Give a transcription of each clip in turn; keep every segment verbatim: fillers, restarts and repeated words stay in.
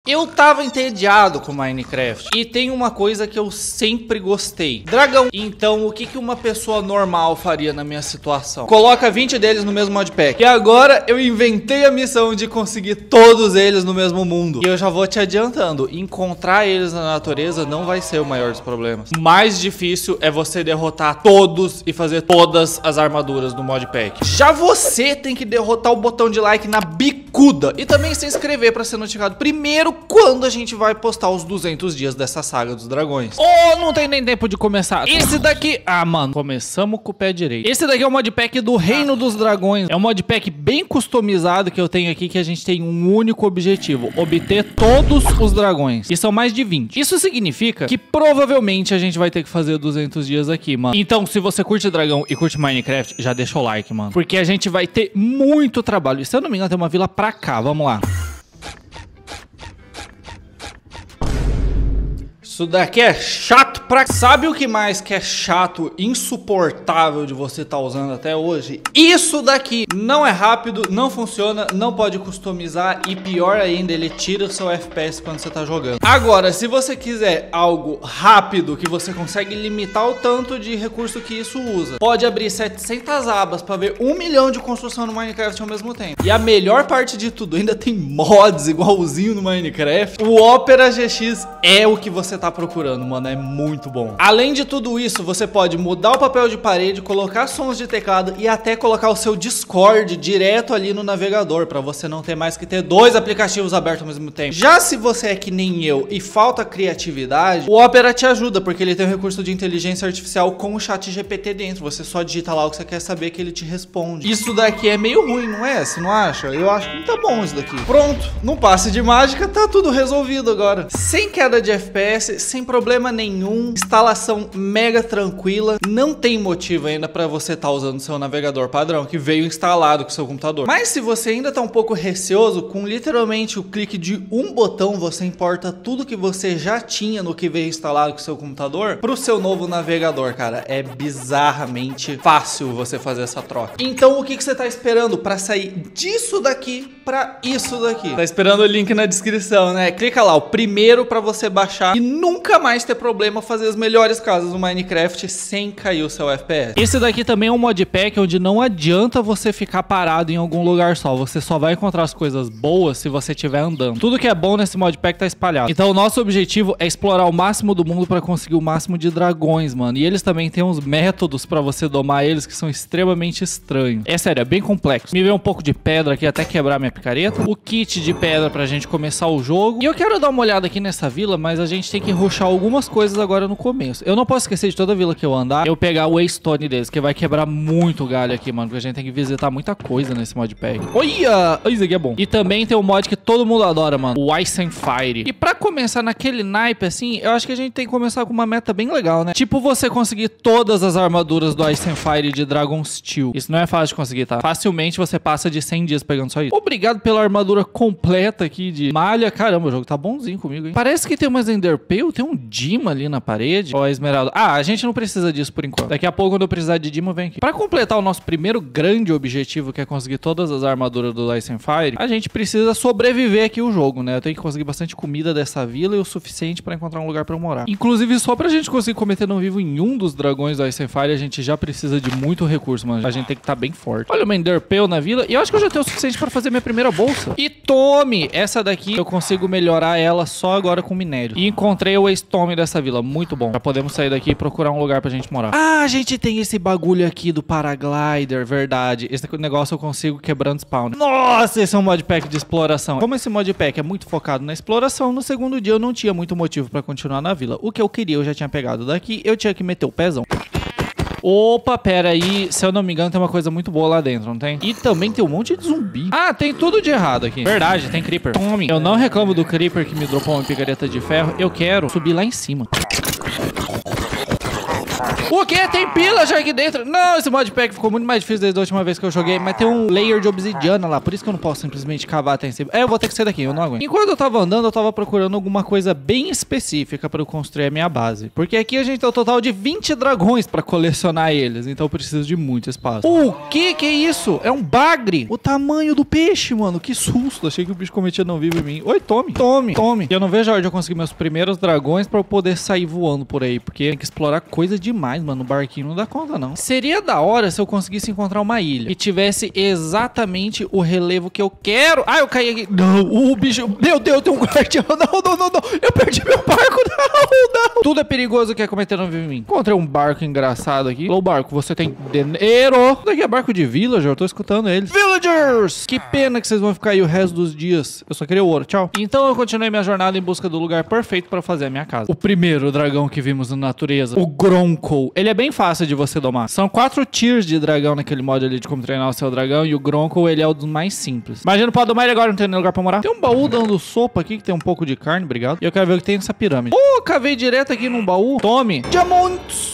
Eu tava entediado com Minecraft e tem uma coisa que eu sempre gostei: dragão. Então o que que uma pessoa normal faria na minha situação? Coloca vinte deles no mesmo modpack. E agora eu inventei a missão de conseguir todos eles no mesmo mundo. E eu já vou te adiantando, encontrar eles na natureza não vai ser o maior dos problemas. O mais difícil é você derrotar todos e fazer todas as armaduras do modpack. Já você tem que derrotar o botão de like na bicuda e também se inscrever para ser notificado primeiro quando a gente vai postar os duzentos dias dessa saga dos dragões. Oh, não tem nem tempo de começar. Esse daqui... Ah, mano, começamos com o pé direito. Esse daqui é o modpack do Reino dos Dragões. É um modpack bem customizado que eu tenho aqui, que a gente tem um único objetivo: obter todos os dragões. E são mais de vinte. Isso significa que provavelmente a gente vai ter que fazer duzentos dias aqui, mano. Então, se você curte dragão e curte Minecraft, já deixa o like, mano, porque a gente vai ter muito trabalho. E se eu não me engano, tem uma vila pra cá. Vamos lá. Isso daqui é chato pra... Sabe o que mais que é chato, insuportável de você estar usando até hoje? Isso daqui não é rápido, não funciona, não pode customizar e pior ainda, ele tira o seu F P S quando você tá jogando. Agora, se você quiser algo rápido, que você consegue limitar o tanto de recurso que isso usa, pode abrir setecentas abas pra ver um milhão de construção no Minecraft ao mesmo tempo. E a melhor parte de tudo, ainda tem mods igualzinho no Minecraft. O Opera G X é o que você tá procurando, mano, é muito bom. Além de tudo isso, você pode mudar o papel de parede, colocar sons de teclado e até colocar o seu Discord direto ali no navegador, pra você não ter mais que ter dois aplicativos abertos ao mesmo tempo. Já se você é que nem eu e falta criatividade, o Opera te ajuda, porque ele tem um recurso de inteligência artificial com o chat G P T dentro. Você só digita lá o que você quer saber que ele te responde. Isso daqui é meio ruim, não é? Você não acha? Eu acho que não tá bom isso daqui. Pronto, num passe de mágica tá tudo resolvido agora. Sem queda de F P S, sem problema nenhum, instalação mega tranquila, não tem motivo ainda para você estar tá usando seu navegador padrão que veio instalado com seu computador. Mas se você ainda tá um pouco receoso, com literalmente o clique de um botão você importa tudo que você já tinha no que veio instalado com seu computador pro seu novo navegador, cara. É bizarramente fácil você fazer essa troca. Então o que que você tá esperando para sair disso daqui para isso daqui? Tá esperando o link na descrição, né? Clica lá, o primeiro para você baixar e nunca mais ter problema fazer as melhores casas no Minecraft sem cair o seu F P S. Esse daqui também é um modpack onde não adianta você ficar parado em algum lugar só. Você só vai encontrar as coisas boas se você estiver andando. Tudo que é bom nesse modpack tá espalhado. Então o nosso objetivo é explorar o máximo do mundo para conseguir o máximo de dragões, mano. E eles também têm uns métodos para você domar eles que são extremamente estranhos. É sério, é bem complexo. Me veio um pouco de pedra aqui até quebrar minha picareta. O kit de pedra pra gente começar o jogo. E eu quero dar uma olhada aqui nessa vila, mas a gente tem que rushar algumas coisas agora no começo. Eu não posso esquecer de toda vila que eu andar, eu pegar o Waystone deles, que vai quebrar muito galho aqui, mano, porque a gente tem que visitar muita coisa nesse modpack. Olha! Isso aqui é bom. E também tem um mod que todo mundo adora, mano, o Ice and Fire. E pra começar naquele naipe assim, eu acho que a gente tem que começar com uma meta bem legal, né? Tipo você conseguir todas as armaduras do Ice and Fire de Dragon Steel. Isso não é fácil de conseguir, tá? Facilmente você passa de cem dias pegando só isso. Obrigado pela armadura completa aqui de malha. Caramba, o jogo tá bonzinho comigo, hein? Parece que tem umas Ender Pearl, tem um Dima ali na parede. Ó, a esmeralda. Ah, a gente não precisa disso por enquanto. Daqui a pouco, quando eu precisar de Dima, vem aqui. Pra completar o nosso primeiro grande objetivo, que é conseguir todas as armaduras do Ice and Fire, a gente precisa sobreviver aqui o jogo, né? Eu tenho que conseguir bastante comida dessa vila e o suficiente pra encontrar um lugar pra eu morar. Inclusive, só pra gente conseguir cometer não vivo em um dos dragões do Ice and Fire, a gente já precisa de muito recurso, mano. A gente tem que estar tá bem forte. Olha uma Ender Pearl na vila e eu acho que eu já tenho o suficiente pra fazer minha primeira bolsa. E tome! Essa daqui eu consigo melhorar ela só agora com minério. E encontrei o Waystone dessa vila. Muito bom. Já podemos sair daqui e procurar um lugar pra gente morar. Ah, a gente tem esse bagulho aqui do Paraglider, verdade. Esse negócio eu consigo quebrando spawn. Nossa, esse é um modpack de exploração. Como esse modpack é muito focado na exploração, no segundo dia eu não tinha muito motivo pra continuar na vila. O que eu queria eu já tinha pegado daqui, eu tinha que meter o pezão. Opa, pera aí, se eu não me engano tem uma coisa muito boa lá dentro, não tem? E também tem um monte de zumbi. Ah, tem tudo de errado aqui. Verdade, tem creeper. Tome. Eu não reclamo do creeper que me dropou uma picareta de ferro. Eu quero subir lá em cima. O que? Tem pila já aqui dentro? Não, esse modpack ficou muito mais difícil desde a última vez que eu joguei. Mas tem um layer de obsidiana lá. Por isso que eu não posso simplesmente cavar até em cima. É, eu vou ter que sair daqui, eu não aguento. Enquanto eu tava andando, eu tava procurando alguma coisa bem específica pra eu construir a minha base. Porque aqui a gente tem um total de vinte dragões pra colecionar eles. Então eu preciso de muito espaço. O que que é isso? É um bagre. O tamanho do peixe, mano. Que susto. Achei que o bicho cometia não vivo em mim. Oi, tome. Tome. Tome. E eu não vejo a hora de eu conseguir meus primeiros dragões pra eu poder sair voando por aí. Porque tem que explorar coisa demais, mano. O barquinho não dá conta, não. Seria da hora se eu conseguisse encontrar uma ilha que tivesse exatamente o relevo que eu quero. Ah, eu caí aqui. Não, o bicho... Meu Deus, tem um guardião. Não, não, não, não. Eu perdi meu barco. Não, não. Tudo é perigoso que é cometer não vivo em mim. Encontrei um barco engraçado aqui. Ô, barco, você tem dinheiro. Isso daqui é barco de villager. Eu tô escutando eles. Villagers! Que pena que vocês vão ficar aí o resto dos dias. Eu só queria o ouro. Tchau. Então eu continuei minha jornada em busca do lugar perfeito pra fazer a minha casa. O primeiro dragão que vimos na natureza, o Gronko. Ele é bem fácil de você domar. São quatro tiers de dragão naquele mod ali de como treinar o seu dragão. E o Gronko, ele é o dos mais simples. Imagina, pode domar ele agora, não tem lugar pra morar. Tem um baú dando sopa aqui que tem um pouco de carne, obrigado. E eu quero ver o que tem nessa pirâmide. Oh, cavei direto aqui num baú. Tome. Diamontes.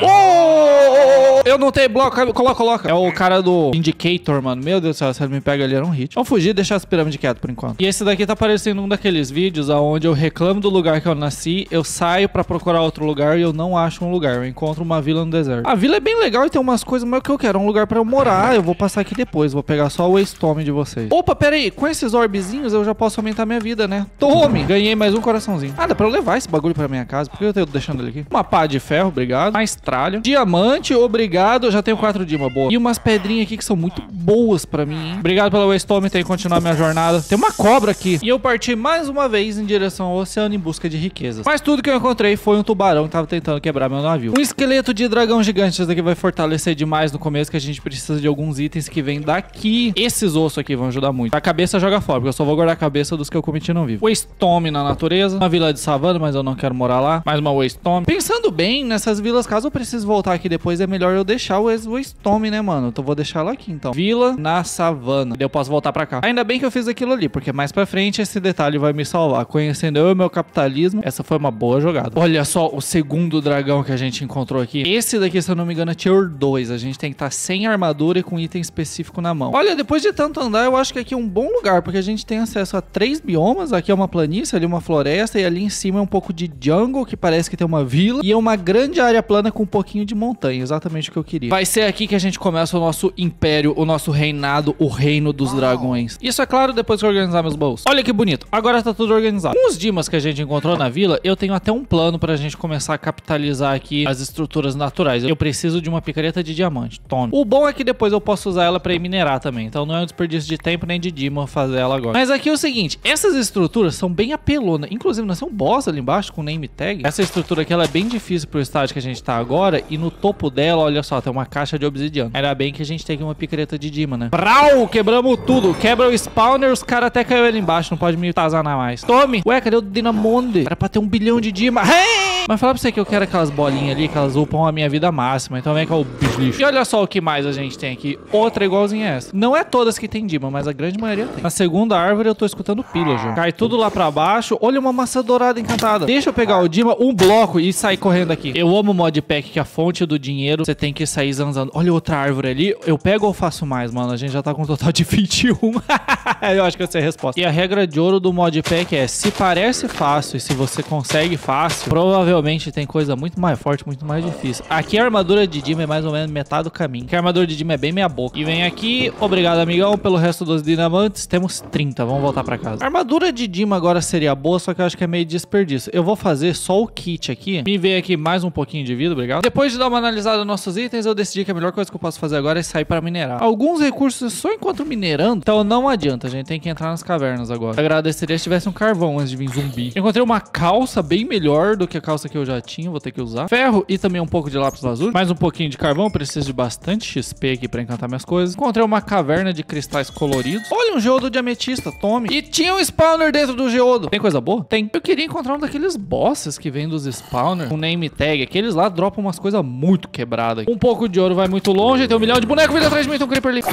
Oh! Eu não tenho bloco. Coloca, coloca. É o cara do Indicator, mano. Meu Deus do céu, se ele me pega ali, era um hit. Vamos fugir e deixar essa pirâmide quieta por enquanto. E esse daqui tá parecendo um daqueles vídeos onde eu reclamo do lugar que eu nasci, eu saio pra procurar outro lugar e eu não acho um lugar. Eu encontro uma vila no deserto. A vila é bem legal e tem umas coisas, mas o que eu quero é um lugar pra eu morar. Eu vou passar aqui depois. Vou pegar só o Waystone de vocês. Opa, pera aí. Com esses orbezinhos eu já posso aumentar minha vida, né? Tome! Ganhei mais um coraçãozinho. Ah, dá pra eu levar esse bagulho pra minha casa. Por que eu tô deixando ele aqui? Uma pá de ferro, obrigado. Mais tralha. Diamante, obrigado. Eu já tenho quatro dimas, boa. E umas pedrinhas aqui que são muito boas pra mim, hein? Obrigado pela Waystone. Tenho que continuar minha jornada. Tem uma cobra aqui. E eu parti mais uma vez em direção ao oceano em busca de riquezas. Mas tudo que eu encontrei foi um tubarão que tava tentando quebrar meu navio. Um esqueleto de dragão gigante. Isso daqui vai fortalecer demais no começo, que a gente precisa de alguns itens que vêm daqui. Esses ossos aqui vão ajudar muito. A cabeça joga fora, porque eu só vou guardar a cabeça dos que eu cometi não vivo. Waystone na natureza. Uma vila de savana, mas eu não quero morar lá. Mais uma Waystone. Pensando bem, nessas vilas, caso eu precise voltar aqui depois, é melhor eu deixar o Waystone, né, mano? Então vou deixar ela aqui, então. Vila na savana. E eu posso voltar pra cá. Ainda bem que eu fiz aquilo ali, porque mais pra frente esse detalhe vai me salvar. Conhecendo eu e o meu capitalismo, essa foi uma boa jogada. Olha só o segundo dragão que a gente encontrou aqui. Esse daqui, se eu não me engano, é tier dois. A gente tem que estar sem armadura e com item específico na mão. Olha, depois de tanto andar, eu acho que aqui é um bom lugar, porque a gente tem acesso a três biomas. Aqui é uma planície, ali uma floresta, e ali em cima é um pouco de jungle, que parece que tem uma vila, e é uma grande área plana com um pouquinho de montanha. Exatamente o que eu queria. Vai ser aqui que a gente começa o nosso império, o nosso reinado, o reino dos dragões. Isso é claro depois que eu organizar meus baús. Olha que bonito. Agora tá tudo organizado. Com os dimas que a gente encontrou na vila, eu tenho até um plano pra gente começar a capitalizar aqui as estruturas naturais. Eu preciso de uma picareta de diamante. Tome. O bom é que depois eu posso usar ela pra ir minerar também. Então não é um desperdício de tempo nem de dima fazer ela agora. Mas aqui é o seguinte, essas estruturas são bem apelonas. Inclusive, nós temos um boss ali embaixo com name tag. Essa estrutura aqui, ela é bem difícil pro estágio que a gente tá agora. E no topo dela, olha só, tem uma caixa de obsidiana. Era bem que a gente tem aqui uma picareta de dima, né? Brau! Quebramos tudo. Quebra o spawner, os caras até caiu ali embaixo. Não pode me tazanar mais. Tome! Ué, cadê o Dinamonde? Era pra ter um bilhão de dima. Hey! Mas falar pra você que eu quero aquelas bolinhas ali, que elas upam a minha vida máxima. Então vem cá o bicho. E olha só o que mais a gente tem aqui. Outra igualzinha a essa. Não é todas que tem dima, mas a grande maioria tem. Na segunda árvore eu tô escutando pillager. Cai tudo lá pra baixo. Olha uma maçã dourada encantada. Deixa eu pegar o dima, um bloco e sair correndo aqui. Eu amo o modpack, que é a fonte do dinheiro. Você tem que sair zanzando. Olha outra árvore ali. Eu pego ou faço mais, mano? A gente já tá com um total de vinte e um. Eu acho que essa é a resposta. E a regra de ouro do modpack é: se parece fácil e se você consegue fácil, provavelmente tem coisa muito mais forte, muito mais difícil. Aqui a armadura de dima é mais ou menos metade do caminho. Que a armadura de dima é bem meia boca. E vem aqui. Obrigado, amigão, pelo resto dos dinamantes. Temos trinta. Vamos voltar pra casa. A armadura de dima agora seria boa, só que eu acho que é meio desperdício. Eu vou fazer só o kit aqui. Me veio aqui mais um pouquinho de vida, obrigado. Depois de dar uma analisada nos nossos itens, eu decidi que a melhor coisa que eu posso fazer agora é sair pra minerar. Alguns recursos eu só encontro minerando, então não adianta, a gente tem que entrar nas cavernas agora. Eu agradeceria se tivesse um carvão antes de vir zumbi. Encontrei uma calça bem melhor do que a calça que eu já tinha, vou ter que usar. Ferro e também um pouco de lápis lazuli. Mais um pouquinho de carvão, preciso de bastante X P aqui pra encantar minhas coisas. Encontrei uma caverna de cristais coloridos. Olha, um geodo de ametista, tome. E tinha um spawner dentro do geodo. Tem coisa boa? Tem. Eu queria encontrar um daqueles bosses que vem dos spawners com name tag. Aqueles lá dropam umas coisas muito quebradas. Um pouco de ouro vai muito longe. Tem um milhão de bonecos vindo atrás de mim. Tem um creeper ali.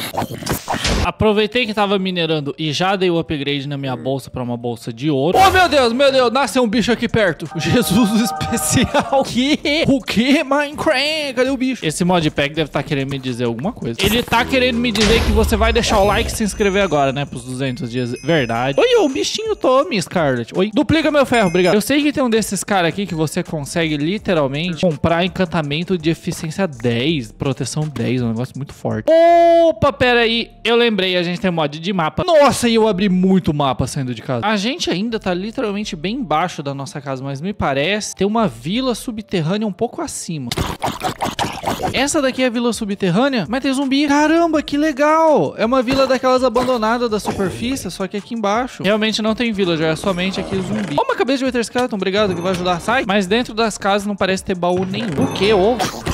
Aproveitei que tava minerando e já dei o upgrade na minha bolsa pra uma bolsa de ouro. Oh, meu Deus, meu Deus. Nasceu um bicho aqui perto. Jesus especial. Que? O que, Minecraft? Cadê o bicho? Esse modpack deve estar querendo me dizer alguma coisa. Ele tá querendo me dizer que você vai deixar o like e se inscrever agora, né? Pros duzentos dias. Verdade. Oi, o bichinho Tommy, Scarlet. Oi. Duplica meu ferro, obrigado. Eu sei que tem um desses caras aqui que você consegue literalmente comprar encantamento de eficiência dez, proteção dez. É um negócio muito forte. Opa, pera aí. Eu lembrei, a gente tem mod de mapa. Nossa, e eu abri muito mapa saindo de casa. A gente ainda tá literalmente bem embaixo da nossa casa, mas me parece ter uma vila subterrânea um pouco acima. Essa daqui é a vila subterrânea, mas tem zumbi. Caramba, que legal. É uma vila daquelas abandonadas da superfície, só que aqui embaixo. Realmente não tem villager, é somente aqui zumbi. Ó, uma cabeça de Wither Skeleton, obrigado, que vai ajudar. Sai. Mas dentro das casas não parece ter baú nenhum. O que? Ovo?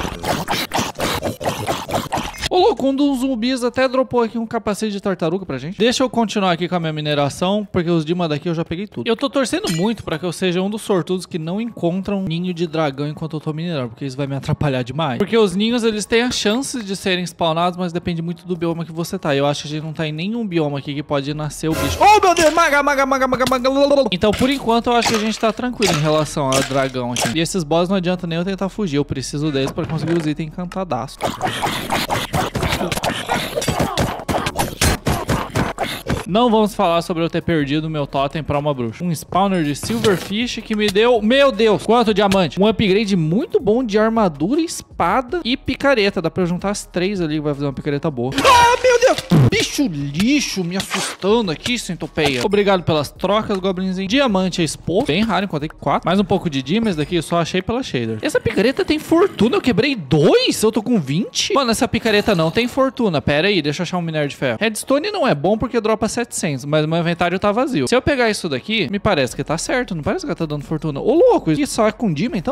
Ô, louco, um dos zumbis até dropou aqui um capacete de tartaruga pra gente. Deixa eu continuar aqui com a minha mineração, porque os Dima daqui eu já peguei tudo. Eu tô torcendo muito pra que eu seja um dos sortudos que não encontram ninho de dragão enquanto eu tô minerando, porque isso vai me atrapalhar demais. Porque os ninhos, eles têm a chance de serem spawnados, mas depende muito do bioma que você tá. Eu acho que a gente não tá em nenhum bioma aqui que pode nascer o bicho. Oh, meu Deus! Maga, maga, maga, maga, maga. Então, por enquanto, eu acho que a gente tá tranquilo em relação ao dragão aqui. E esses boss não adianta nem eu tentar fugir. Eu preciso deles pra conseguir os itens encantadaços. Não vamos falar sobre eu ter perdido o meu totem pra uma bruxa. Um spawner de silverfish que me deu, meu Deus, quanto diamante. Um upgrade muito bom de armadura, espada e picareta. Dá pra juntar as três ali que vai fazer uma picareta boa. Ah, meu Deus! Bicho lixo me assustando aqui, centopeia. Obrigado pelas trocas, goblinzinho. Diamante exposto. Bem raro, encontrei quatro. Mais um pouco de dimas daqui, eu só achei pela shader. Essa picareta tem fortuna, eu quebrei dois? Eu tô com vinte? Mano, essa picareta não tem fortuna. Pera aí, deixa eu achar um minério de ferro. Redstone não é bom porque dropa setecentos, mas meu inventário tá vazio. Se eu pegar isso daqui, me parece que tá certo. Não parece que tá dando fortuna. Ô, louco, isso só é com dima, então?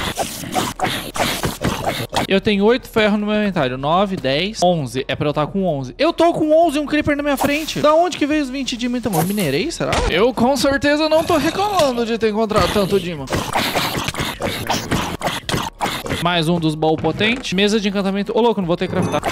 Eu tenho oito ferros no meu inventário. nove, dez, onze. É pra eu estar com onze. Eu tô com onze e um creeper na minha frente. Da onde que veio os vinte dima então? Eu minerei, será? Eu com certeza não tô reclamando de ter encontrado tanto dima. Mais um dos baús potentes. Mesa de encantamento. Ô, louco, não vou ter que craftar.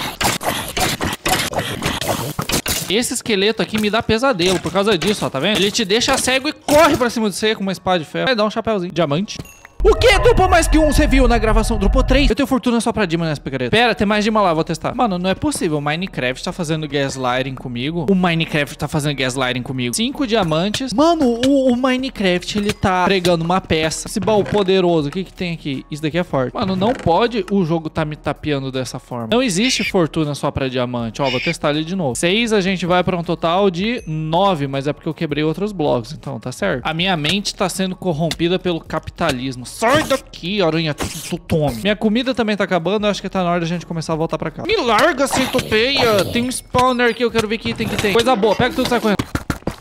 Esse esqueleto aqui me dá pesadelo por causa disso, ó, tá vendo? Ele te deixa cego e corre pra cima de você com uma espada de ferro. Vai dar um chapéuzinho. Diamante. O que? Dropou mais que um, você viu na gravação? Dropou três. Eu tenho fortuna só pra Dima nessa picareta. Pera, tem mais Dima lá, vou testar. Mano, não é possível. O Minecraft tá fazendo gaslighting comigo. O Minecraft tá fazendo gaslighting comigo. Cinco diamantes. Mano, o, o Minecraft, ele tá pregando uma peça. Esse baú poderoso, o que que tem aqui? Isso daqui é forte. Mano, não pode o jogo tá me tapeando dessa forma. Não existe fortuna só pra diamante. Ó, vou testar ele de novo. Seis, a gente vai pra um total de nove, mas é porque eu quebrei outros blocos, então tá certo. A minha mente tá sendo corrompida pelo capitalismo. Sai daqui, aranha, tu tome. Minha comida também tá acabando, eu acho que tá na hora da gente começar a voltar pra cá. Me larga, centopeia! Tem um spawner aqui, eu quero ver que item que tem. Coisa boa, pega tudo e sai correndo.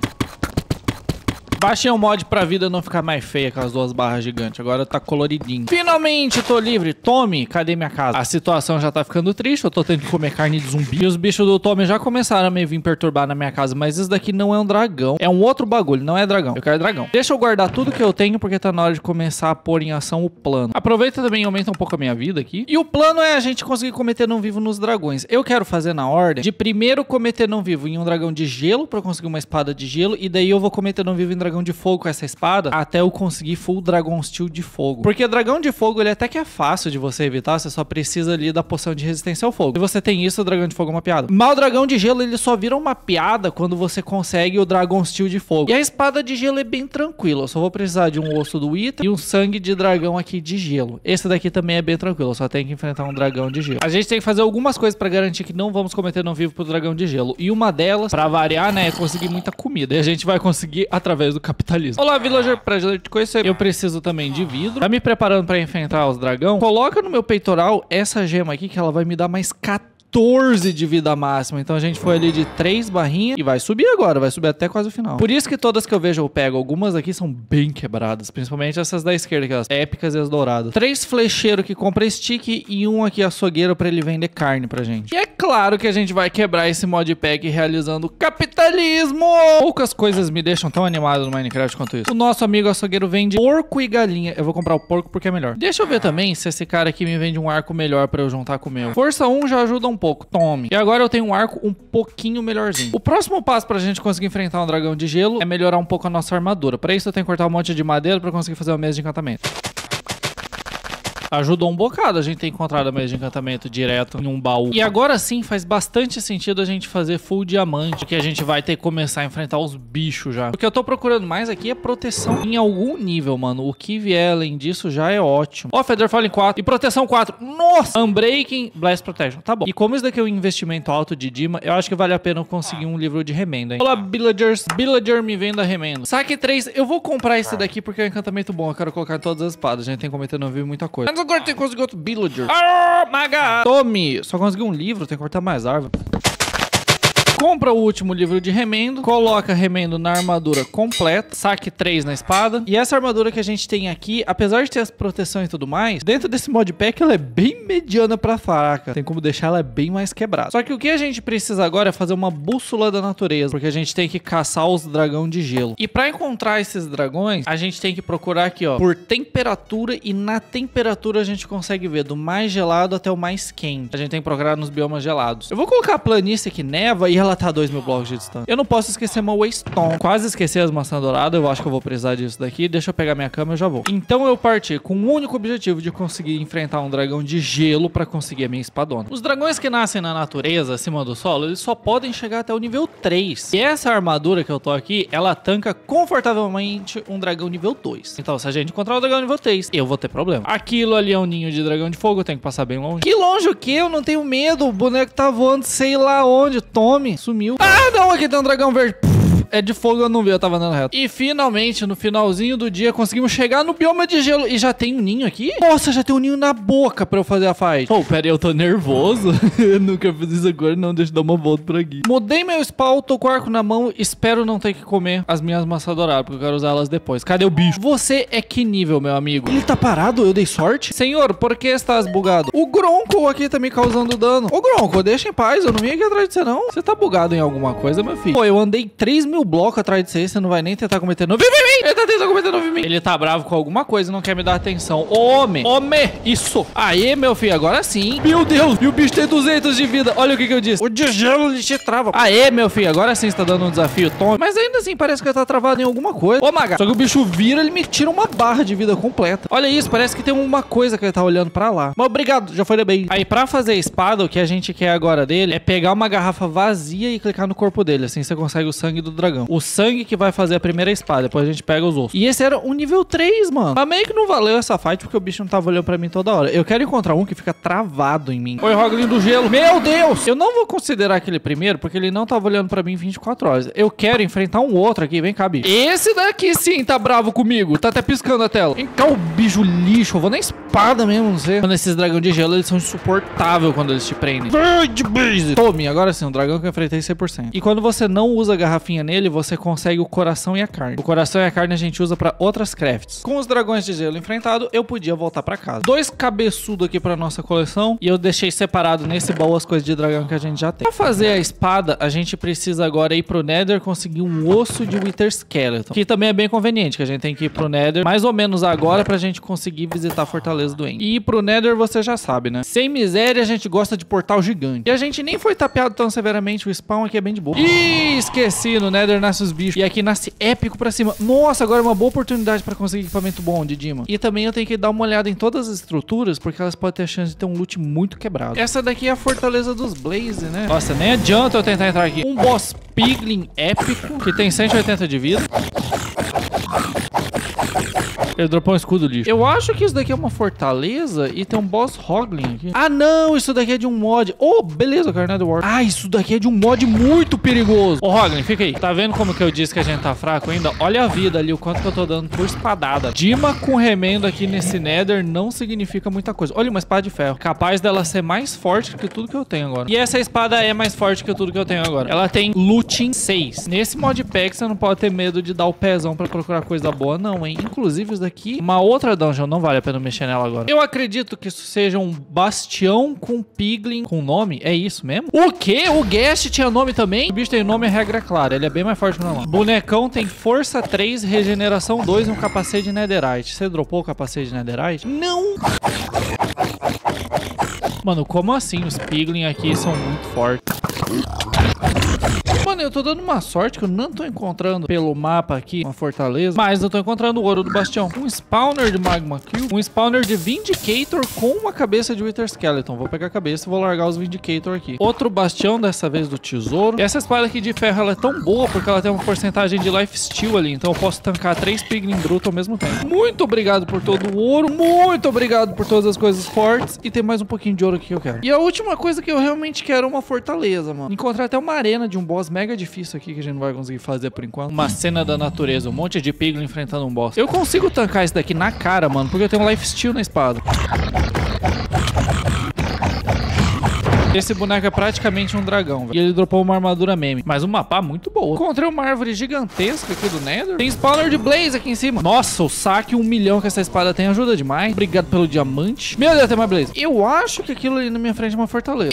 Baixei um mod pra vida não ficar mais feia com as duas barras gigantes. Agora tá coloridinho. Finalmente tô livre. Tommy, cadê minha casa? A situação já tá ficando triste. Eu tô tendo que comer carne de zumbi. E os bichos do Tommy já começaram a me vir perturbar na minha casa. Mas isso daqui não é um dragão. É um outro bagulho. Não é dragão. Eu quero dragão. Deixa eu guardar tudo que eu tenho porque tá na hora de começar a pôr em ação o plano. Aproveita também e aumenta um pouco a minha vida aqui. E o plano é a gente conseguir cometer não vivo nos dragões. Eu quero fazer na ordem de primeiro cometer não vivo em um dragão de gelo pra conseguir uma espada de gelo. E daí eu vou cometer não vivo em dragão de fogo com essa espada até eu conseguir full Dragon Steel de fogo. Porque dragão de fogo, ele até que é fácil de você evitar, você só precisa ali da poção de resistência ao fogo. Se você tem isso, o dragão de fogo é uma piada. Mas o dragão de gelo, ele só vira uma piada quando você consegue o Dragon Steel de fogo. E a espada de gelo é bem tranquila. Eu só vou precisar de um osso do Ita e um sangue de dragão aqui de gelo. Esse daqui também é bem tranquilo, eu só tenho que enfrentar um dragão de gelo. A gente tem que fazer algumas coisas pra garantir que não vamos cometer não vivo pro dragão de gelo. E uma delas, pra variar, né, é conseguir muita comida. E a gente vai conseguir através do capitalismo. Olá, villager, prazer te conhecer. Eu preciso também de vidro. Tá me preparando pra enfrentar os dragão? Coloca no meu peitoral essa gema aqui que ela vai me dar mais quatorze de vida máxima. Então a gente foi ali de três barrinhas e vai subir agora, vai subir até quase o final. Por isso que todas que eu vejo eu pego, algumas aqui são bem quebradas, principalmente essas da esquerda, aquelas épicas e as douradas. Três flecheiros que compra stick e um aqui açougueiro pra ele vender carne pra gente. E é claro que a gente vai quebrar esse modpack realizando capitalismo. Poucas coisas me deixam tão animado no Minecraft quanto isso. O nosso amigo açougueiro vende porco e galinha. Eu vou comprar o porco porque é melhor. Deixa eu ver também se esse cara aqui me vende um arco melhor pra eu juntar com o meu. Força um já ajuda um pouco, tome. E agora eu tenho um arco um pouquinho melhorzinho. O próximo passo pra gente conseguir enfrentar um dragão de gelo é melhorar um pouco a nossa armadura. Pra isso eu tenho que cortar um monte de madeira pra conseguir fazer uma mesa de encantamento. Ajudou um bocado a gente ter encontrado a mesa de encantamento direto em um baú. E agora sim faz bastante sentido a gente fazer full diamante, que a gente vai ter que começar a enfrentar os bichos já. O que eu tô procurando mais aqui é proteção em algum nível, mano. O que vier além disso já é ótimo. Ó, Feather Falling quatro e proteção quatro. Nossa! Unbreaking, Blast Protection. Tá bom. E como isso daqui é um investimento alto de Dima, eu acho que vale a pena eu conseguir um livro de remendo, hein? Olá, Villagers. Villager me venda remendo. Saque três. Eu vou comprar esse daqui porque é um encantamento bom. Eu quero colocar em todas as espadas. A gente tem que cometer não viu muita coisa. Mas agora tem que conseguir outro Villager. Ah, maga! Tome! Só consegui um livro, tem que cortar mais árvore. Compra o último livro de remendo, coloca remendo na armadura completa, saque três na espada. E essa armadura que a gente tem aqui, apesar de ter as proteções e tudo mais, dentro desse modpack ela é bem mediana pra fraca. Tem como deixar ela bem mais quebrada. Só que o que a gente precisa agora é fazer uma bússola da natureza, porque a gente tem que caçar os dragão de gelo. E pra encontrar esses dragões, a gente tem que procurar aqui, ó, por temperatura, e na temperatura a gente consegue ver do mais gelado até o mais quente. A gente tem que procurar nos biomas gelados. Eu vou colocar a planície que neva e ela tá a dois mil blocos de distância. Eu não posso esquecer uma Waystone. Quase esqueci as maçãs douradas. Eu acho que eu vou precisar disso daqui. Deixa eu pegar minha cama e eu já vou. Então eu parti com o único objetivo de conseguir enfrentar um dragão de gelo pra conseguir a minha espadona. Os dragões que nascem na natureza, acima do solo, eles só podem chegar até o nível três. E essa armadura que eu tô aqui, ela tanca confortavelmente um dragão nível dois. Então se a gente encontrar o dragão nível três, eu vou ter problema. Aquilo ali é um ninho de dragão de fogo. Eu tenho que passar bem longe. Que longe o quê? Eu não tenho medo. O boneco tá voando sei lá onde. Tome. Sumiu. Ah, não. Aqui tem um dragão verde. É de fogo, eu não vi, eu tava andando reto. E finalmente, no finalzinho do dia, conseguimos chegar no bioma de gelo. E já tem um ninho aqui? Nossa, já tem um ninho na boca pra eu fazer a fight. Pô, pera aí, eu tô nervoso. Eu nunca fiz isso agora, não. Deixa eu dar uma volta por aqui. Mudei meu spawn, tô com o arco na mão. Espero não ter que comer as minhas maçãs douradas, porque eu quero usar elas depois. Cadê o bicho? Você é que nível, meu amigo? Ele tá parado? Eu dei sorte? Senhor, por que estás bugado? O Gronko aqui tá me causando dano. Ô, Gronko, deixa em paz. Eu não vim aqui atrás de você, não. Você tá bugado em alguma coisa, meu filho? Pô, eu andei três mil bloco atrás de você, você não vai nem tentar cometer novo. Vem, vem, vem! Ele tá tentando cometer novo em mim. Ele tá bravo com alguma coisa e não quer me dar atenção. Homem! Homem! Isso! Aê, meu filho, agora sim. Meu Deus! E o bicho tem duzentos de vida. Olha o que que eu disse. O de gelo ele te trava. Aê, meu filho, agora sim está dando um desafio. Tome. Mas ainda assim parece que ele tá travado em alguma coisa. Ô, maga. Só que o bicho vira, ele me tira uma barra de vida completa. Olha isso, parece que tem uma coisa que ele tá olhando pra lá. Mas obrigado, já foi bem. Aí, pra fazer a espada, o que a gente quer agora dele é pegar uma garrafa vazia e clicar no corpo dele. Assim você consegue o sangue do dragão. O sangue que vai fazer a primeira espada, depois a gente pega os ossos. E esse era um nível três, mano. Mas meio que não valeu essa fight, porque o bicho não tava olhando pra mim toda hora. Eu quero encontrar um que fica travado em mim. Oi, Roglin do gelo. Meu Deus! Eu não vou considerar aquele primeiro, porque ele não tava olhando pra mim vinte e quatro horas. Eu quero enfrentar um outro aqui. Vem cá, bicho. Esse daqui sim tá bravo comigo. Tá até piscando a tela. Vem cá, o bicho lixo. Eu vou na espada mesmo, não sei. Quando esses dragões de gelo, eles são insuportáveis quando eles te prendem. Tome, agora sim, um dragão que eu enfrentei cem por cento. E quando você não usa a garrafinha nele, você consegue o coração e a carne. O coração e a carne a gente usa pra outras crafts. Com os dragões de gelo enfrentado, eu podia voltar pra casa. Dois cabeçudos aqui pra nossa coleção. E eu deixei separado nesse baú as coisas de dragão que a gente já tem. Pra fazer a espada, a gente precisa agora ir pro Nether conseguir um osso de Wither Skeleton. Que também é bem conveniente, que a gente tem que ir pro Nether mais ou menos agora pra gente conseguir visitar a Fortaleza do End. E ir pro Nether você já sabe, né? Sem miséria, a gente gosta de portal gigante. E a gente nem foi tapeado tão severamente. O spawn aqui é bem de boa. Ih, esqueci. No Nether nasce os bichos. E aqui nasce épico pra cima. Nossa, agora é uma boa oportunidade pra conseguir equipamento bom de Dima. E também eu tenho que dar uma olhada em todas as estruturas, porque elas podem ter chance de ter um loot muito quebrado. Essa daqui é a Fortaleza dos Blaze, né? Nossa, nem adianta eu tentar entrar aqui. Um boss Piglin épico, que tem cento e oitenta de vida. Ele dropou um escudo lixo. Eu acho que isso daqui é uma fortaleza e tem um boss Hoglin aqui. Ah, não. Isso daqui é de um mod. Oh, beleza, Carnado War. Ah, isso daqui é de um mod muito perigoso. Ô, oh, Hoglin, fica aí. Tá vendo como que eu disse que a gente tá fraco ainda? Olha a vida ali, o quanto que eu tô dando por espadada. Dima com remendo aqui nesse Nether não significa muita coisa. Olha, uma espada de ferro. Capaz dela ser mais forte que tudo que eu tenho agora. E essa espada é mais forte que tudo que eu tenho agora. Ela tem looting seis. Nesse modpack você não pode ter medo de dar o pezão pra procurar coisa boa, não, hein? Inclusive, isso daqui, uma outra dungeon, não vale a pena mexer nela agora. Eu acredito que isso seja um bastião com piglin com nome. É isso mesmo? O quê? O Guest tinha nome também? O bicho tem nome e regra clara. Ele é bem mais forte que o normal. Bonecão tem força três, regeneração dois e um capacete de netherite. Você dropou o capacete de netherite? Não! Mano, como assim? Os piglin aqui são muito fortes. Mano, eu tô dando uma sorte que eu não tô encontrando pelo mapa aqui uma fortaleza, mas eu tô encontrando o ouro do bastião. Um spawner de magma kill, um spawner de Vindicator com uma cabeça de Wither Skeleton. Vou pegar a cabeça e vou largar os Vindicator aqui. Outro bastião, dessa vez do tesouro. Essa espada aqui de ferro, ela é tão boa porque ela tem uma porcentagem de lifesteal ali, então eu posso tancar três Piglin bruto ao mesmo tempo. Muito obrigado por todo o ouro, muito obrigado por todas as coisas fortes, e tem mais um pouquinho de ouro aqui que eu quero. E a última coisa que eu realmente quero é uma fortaleza, mano. Encontrar até uma arena de um boss mega difícil aqui que a gente não vai conseguir fazer por enquanto. Uma cena da natureza, um monte de Piglin enfrentando um boss. Eu consigo tancar isso daqui na cara, mano, porque eu tenho um lifesteal na espada. Esse boneco é praticamente um dragão, velho. E ele dropou uma armadura meme. Mas um mapa muito boa. Encontrei uma árvore gigantesca aqui do Nether. Tem spawner de Blaze aqui em cima. Nossa, o saque um milhão que essa espada tem ajuda demais. Obrigado pelo diamante. Meu Deus, tem mais Blaze. Eu acho que aquilo ali na minha frente é uma fortaleza.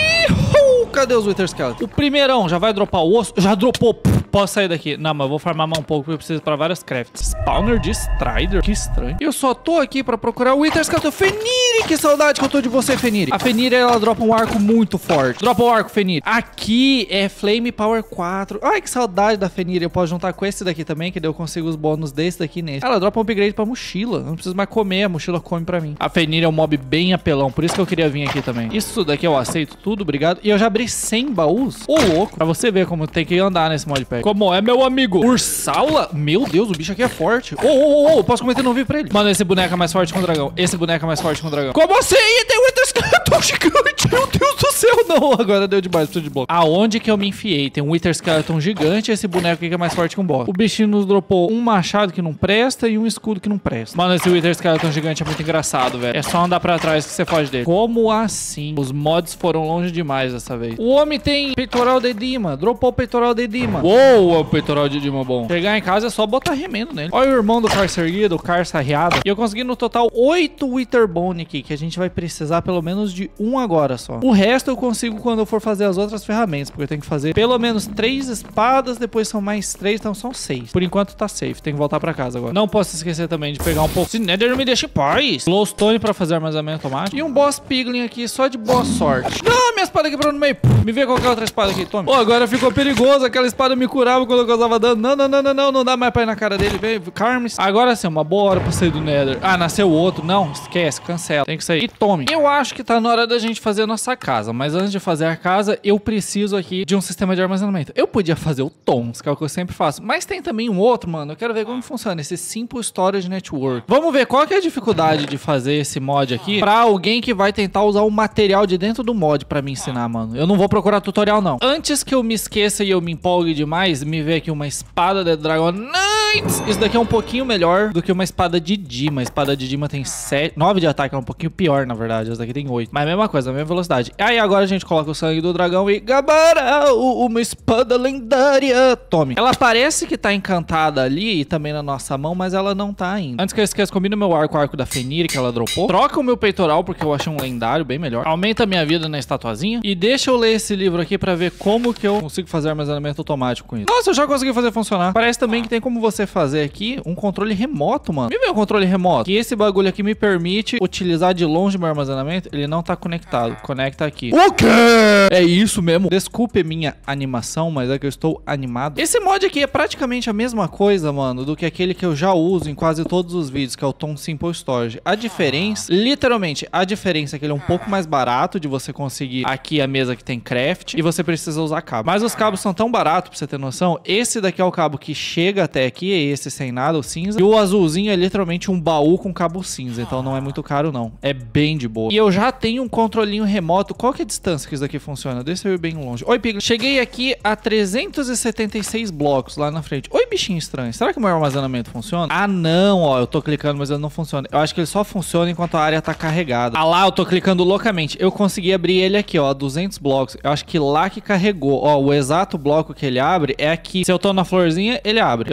Ih, cadê os Wither Skeleton? O primeirão já vai dropar o osso? Já dropou. Posso sair daqui? Não, mas eu vou farmar mais um pouco porque eu preciso pra várias crafts. Spawner de Strider? Que estranho. Eu só tô aqui pra procurar o Wither Skeleton. Feniri, que saudade que eu tô de você, Feniri. A Feniri, ela dropa um arco muito forte. Dropa o arco, Feniri. Aqui é Flame Power quatro. Ai, que saudade da Feniri. Eu posso juntar com esse daqui também, que daí eu consigo os bônus desse daqui nesse. Ela dropa um upgrade pra mochila. Não preciso mais comer, a mochila come pra mim. A Feniri é um mob bem apelão, por isso que eu queria vir aqui também. Isso daqui eu aceito tudo, obrigado. E eu já abri cem baús. Ô, louco. Pra você ver como tem que andar nesse modpack. Como é, meu amigo? Ursaula? Meu Deus, o bicho aqui é forte. Ô, ô, ô, posso cometer não vir pra ele. Mano, esse boneco é mais forte com o dragão. Esse boneco é mais forte com o dragão. Como assim? Tem o Skeleton gigante. Meu Deus do céu, não. Agora deu demais, preciso de bloco. Aonde que eu me enfiei? Tem um Wither Skeleton gigante e esse boneco aqui que é mais forte que um boss. O bichinho nos dropou um machado que não presta e um escudo que não presta. Mano, esse Wither Skeleton gigante é muito engraçado, velho. É só andar pra trás que você foge dele. Como assim? Os mods foram longe demais dessa vez. O homem tem peitoral de Dima. Dropou o peitoral de Dima. Uou, o peitoral de Dima bom. Chegar em casa é só botar remendo nele. Olha o irmão do Carça erguido, o Carça arriado. E eu consegui no total oito Witherbone aqui, que a gente vai precisar pelo menos de um agora só. O resto eu consigo quando eu for fazer as outras ferramentas, porque eu tenho que fazer pelo menos três espadas, depois são mais três, então são seis. Por enquanto tá safe, tem que voltar pra casa agora. Não posso esquecer também de pegar um pouco de Nether, me deixa em paz. Glowstone pra fazer armazenamento automático. E um boss Piglin aqui, só de boa sorte. Não, minha espada quebrou no meio. Me vê qualquer outra espada aqui, tome. Oh, agora ficou perigoso, aquela espada me curava quando eu causava dano. Não, não, não, não, não, não dá mais pra ir na cara dele. Vem, Carmes. Agora sim, uma boa hora pra sair do Nether. Ah, nasceu outro. Não, esquece, cancela. Tem que sair. E tome. Eu acho que tá na hora da gente fazer a nossa casa, mas antes de fazer a casa, eu preciso aqui de um sistema de armazenamento. Eu podia fazer o Tons, que é o que eu sempre faço, mas tem também um outro, mano. Eu quero ver como funciona esse Simple Storage Network. Vamos ver qual que é a dificuldade de fazer esse mod aqui pra alguém que vai tentar usar o material de dentro do mod pra me ensinar, mano. Eu não vou procurar tutorial, não. Antes que eu me esqueça e eu me empolgue demais, me vê aqui uma espada de dragão. Knights. Isso daqui é um pouquinho melhor do que uma espada de Dima. A espada de Dima tem sete, nove de ataque, é um pouquinho pior, na verdade. Essa daqui tem oito. Mas a mesma coisa, a mesma velocidade. Aí agora a gente coloca o sangue do dragão e Gabara, uma espada lendária. Tome. Ela parece que tá encantada ali e também na nossa mão, mas ela não tá ainda. Antes que eu esqueça, combina o meu arco, o arco da Feniri que ela dropou. Troca o meu peitoral porque eu achei um lendário bem melhor. Aumenta a minha vida na estatuazinha. E deixa eu ler esse livro aqui pra ver como que eu consigo fazer armazenamento automático com isso. Nossa, eu já consegui fazer funcionar. Parece também que tem como você fazer aqui um controle remoto, mano. Me vê o controle remoto. Que esse bagulho aqui me permite utilizar de longe meu armazenamento. Ele não tá conectado. Conecta aqui. O quê? É isso mesmo. Desculpe minha animação, mas é que eu estou animado. Esse mod aqui é praticamente a mesma coisa, mano, do que aquele que eu já uso em quase todos os vídeos, que é o Tom Simple Storage. A diferença, literalmente, a diferença é que ele é um pouco mais barato de você conseguir aqui a mesa que tem craft e você precisa usar cabo. Mas os cabos são tão baratos, pra você ter noção. Esse daqui é o cabo que chega até aqui, é esse sem nada, o cinza. E o azulzinho é literalmente um baú com cabo cinza, então não é muito caro, não. É bem de boa. E eu já tenho um controlinho remoto. Qual que é a distância que isso daqui funciona? Deixa eu ir bem longe. Oi, Piglin. Cheguei aqui a trezentos e setenta e seis blocos lá na frente. Oi, bichinho estranho. Será que o meu armazenamento funciona? Ah, não, ó. Eu tô clicando, mas ele não funciona. Eu acho que ele só funciona enquanto a área tá carregada. Ah lá, eu tô clicando loucamente. Eu consegui abrir ele aqui, ó, duzentos blocos. Eu acho que lá que carregou. Ó, o exato bloco que ele abre é aqui. Se eu tô na florzinha, ele abre. Eu tô aqui,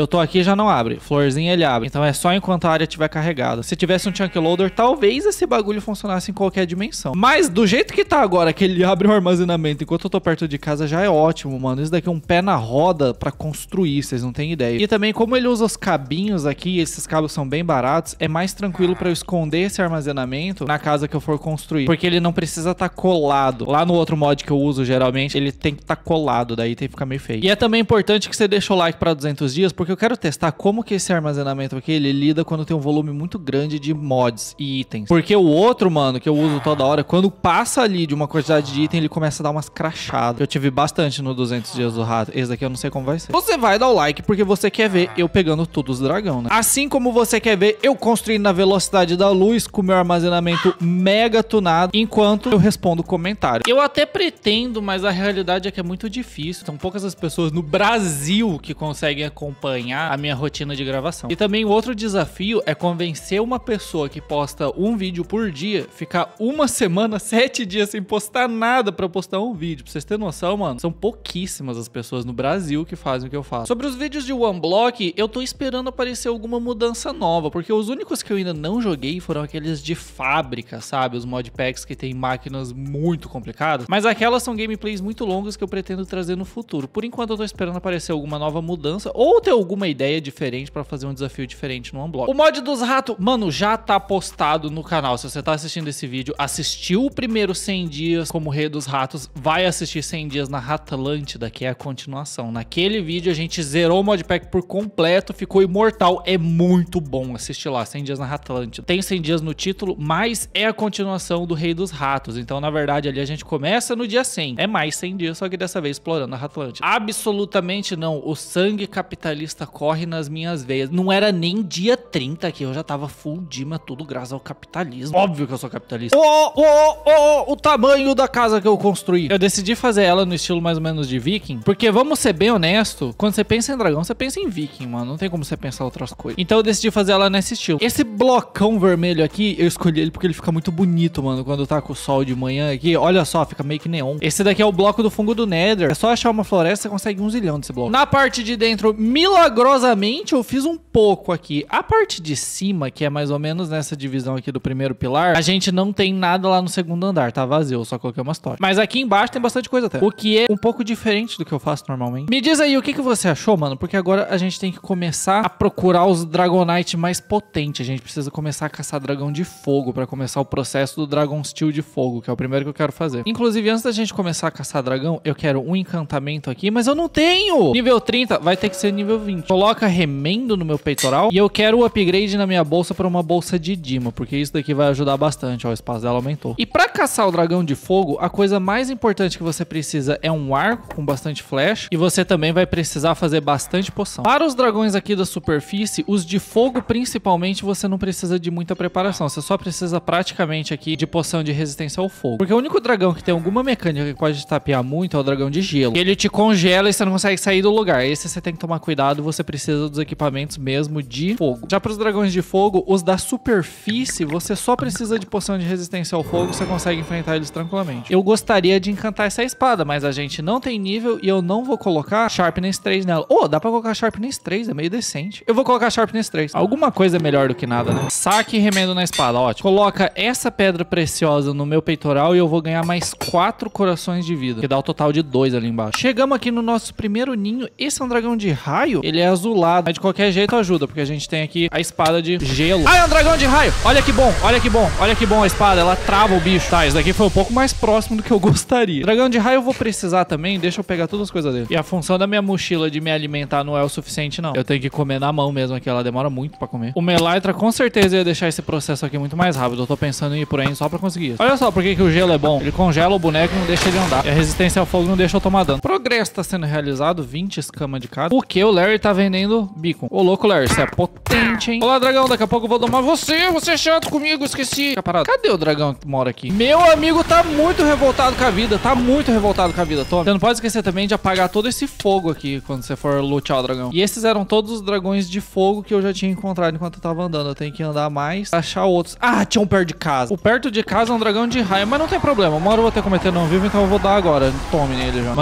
ele já não abre. Florzinha ele abre. Então é só enquanto a área estiver carregada. Se tivesse um chunk loader, talvez esse bagulho funcionasse em qualquer dimensão. Mas do jeito que tá agora, que ele abre o armazenamento enquanto eu tô perto de casa, já é ótimo, mano. Isso daqui é um pé na roda pra construir, vocês não têm ideia. E também, como ele usa os cabinhos aqui, esses cabos são bem baratos, é mais tranquilo pra eu esconder esse armazenamento na casa que eu for construir. Porque ele não precisa estar tá colado. Lá no outro mod que eu uso, geralmente, ele tem que estar tá colado, daí tem que ficar meio feio. E é também importante que você deixe o like pra duzentos dias, porque eu quero testar como que esse armazenamento aqui, ele lida quando tem um volume muito grande de mods e itens. Porque o outro, mano, que eu uso toda hora, quando passa ali de uma quantidade de item, ele começa a dar umas crachadas. Eu tive bastante no duzentos dias do rato. Esse daqui eu não sei como vai ser. Você vai dar o like porque você quer ver eu pegando todos os dragão, né? Assim como você quer ver eu construindo na velocidade da luz com meu armazenamento mega tunado, enquanto eu respondo comentário. Eu até pretendo, mas a realidade é que é muito difícil. São poucas as pessoas no Brasil que conseguem acompanhar a minha rotina de gravação. E também o outro desafio é convencer uma pessoa que posta um vídeo por dia, ficar uma semana, sete dias sem postar nada pra postar um vídeo. Pra vocês terem noção, mano, são pouquíssimas as pessoas no Brasil que fazem o que eu faço. Sobre os vídeos de One Block, eu tô esperando aparecer alguma mudança nova, porque os únicos que eu ainda não joguei foram aqueles de fábrica, sabe? Os modpacks que tem máquinas muito complicadas, mas aquelas são gameplays muito longas que eu pretendo trazer no futuro. Por enquanto eu tô esperando aparecer alguma nova mudança ou ter alguma ideia diferente pra fazer um desafio diferente no One Block. O mod dos ratos, mano, já tá postado no canal. Se você tá assistindo esse vídeo, assistiu o primeiro cem dias como Rei dos Ratos, vai assistir cem dias na Ratlântida, que é a continuação. Naquele vídeo a gente zerou o modpack por completo, ficou imortal. É muito bom assistir lá, cem dias na Ratlântida. Tem cem dias no título, mas é a continuação do Rei dos Ratos. Então, na verdade, ali a gente começa no dia cem. É mais cem dias, só que dessa vez explorando a Ratlântida. Absolutamente não. O sangue capitalista corre nas minhas veias. Não era nem dia trinta que eu já tava full Dima, tudo graças ao capitalismo. Óbvio que eu sou capitalista. Oh, oh, oh, o tamanho da casa que eu construí. Eu decidi fazer ela no estilo mais ou menos de viking, porque vamos ser bem honesto, quando você pensa em dragão, você pensa em viking, mano. Não tem como você pensar outras coisas. Então eu decidi fazer ela nesse estilo. Esse blocão vermelho aqui, eu escolhi ele porque ele fica muito bonito, mano, quando tá com o sol de manhã aqui. Olha só, fica meio que neon. Esse daqui é o bloco do fungo do Nether. É só achar uma floresta, você consegue um zilhão desse bloco. Na parte de dentro, milagrosamente, eu fiz um pouco aqui. A parte de cima, que é mais ou menos nessa divisão aqui do primeiro pilar, a gente não tem nada lá no segundo andar, tá vazio, eu só coloquei umas torres. Mas aqui embaixo tem bastante coisa até, o que é um pouco diferente do que eu faço normalmente. Me diz aí o que, que você achou, mano, porque agora a gente tem que começar a procurar os Dragonite mais potentes. A gente precisa começar a caçar dragão de fogo pra começar o processo do Dragon Steel de fogo, que é o primeiro que eu quero fazer. Inclusive, antes da gente começar a caçar dragão, eu quero um encantamento aqui, mas eu não tenho! Nível trinta, vai ter que ser nível vinte. Coloca remendo no meu peitoral e eu quero o upgrade na minha bolsa pra uma bolsa de Dima, porque isso daqui vai ajudar bastante. Ó, o espaço dela aumentou. E pra caçar o dragão de fogo, a coisa mais importante que você precisa é um arco com bastante flecha, e você também vai precisar fazer bastante poção. Para os dragões aqui da superfície, os de fogo principalmente, você não precisa de muita preparação. Você só precisa praticamente aqui de poção de resistência ao fogo. Porque o único dragão que tem alguma mecânica que pode tapear muito é o dragão de gelo. Ele te congela e você não consegue sair do lugar. Esse você tem que tomar cuidado, você precisa dos equipamentos mesmo de fogo. Já para os dragões de fogo, os da superfície, você só precisa de poção de resistência ao fogo, você consegue enfrentar eles tranquilamente. Eu gostaria de encantar essa espada, mas a gente não tem nível e eu não vou colocar Sharpness três nela. Oh, dá pra colocar Sharpness três, é meio decente. Eu vou colocar Sharpness três. Alguma coisa é melhor do que nada, né? Saque e remendo na espada, ótimo. Coloca essa pedra preciosa no meu peitoral e eu vou ganhar mais quatro corações de vida, que dá o total de dois ali embaixo. Chegamos aqui no nosso primeiro ninho. Esse é um dragão de raio. Ele é azulado, mas de qualquer jeito ajuda, porque a gente tem aqui a espada de gelo. Ah, é um dragão de raio! Olha que bom, olha que bom, olha que bom a espada. Ela trava o bicho. Tá, isso daqui foi um pouco mais próximo do que eu gostaria. Dragão de raio eu vou precisar também. Deixa eu pegar todas as coisas dele. E a função da minha mochila de me alimentar não é o suficiente, não. Eu tenho que comer na mão mesmo aqui. Ela demora muito pra comer. O Melytra com certeza ia deixar esse processo aqui muito mais rápido. Eu tô pensando em ir por aí só pra conseguir isso. Olha só por que que o gelo é bom. Ele congela o boneco e não deixa ele andar. E a resistência ao fogo não deixa eu tomar dano. Progresso tá sendo realizado. vinte escamas de cada. Porque o Larry tá vendendo beacon. Ô, louco, Larry. Você é potente, hein? Olá, dragão. Daqui a pouco eu vou domar você. Você é chato comigo. Esqueci. Fica parado. Cadê o dragão que mora aqui? Meu amigo tá muito revoltado com a vida. Tá muito revoltado com a vida. Toma. Você não pode esquecer também de apagar todo esse fogo aqui quando você for lutear o dragão. E esses eram todos os dragões de fogo que eu já tinha encontrado enquanto eu tava andando. Eu tenho que andar mais pra achar outros. Ah, tinha um perto de casa. O perto de casa é um dragão de raio, mas não tem problema. Uma hora eu vou ter que cometer não vivo, então eu vou dar agora. Tome nele já. Mano, esses de raio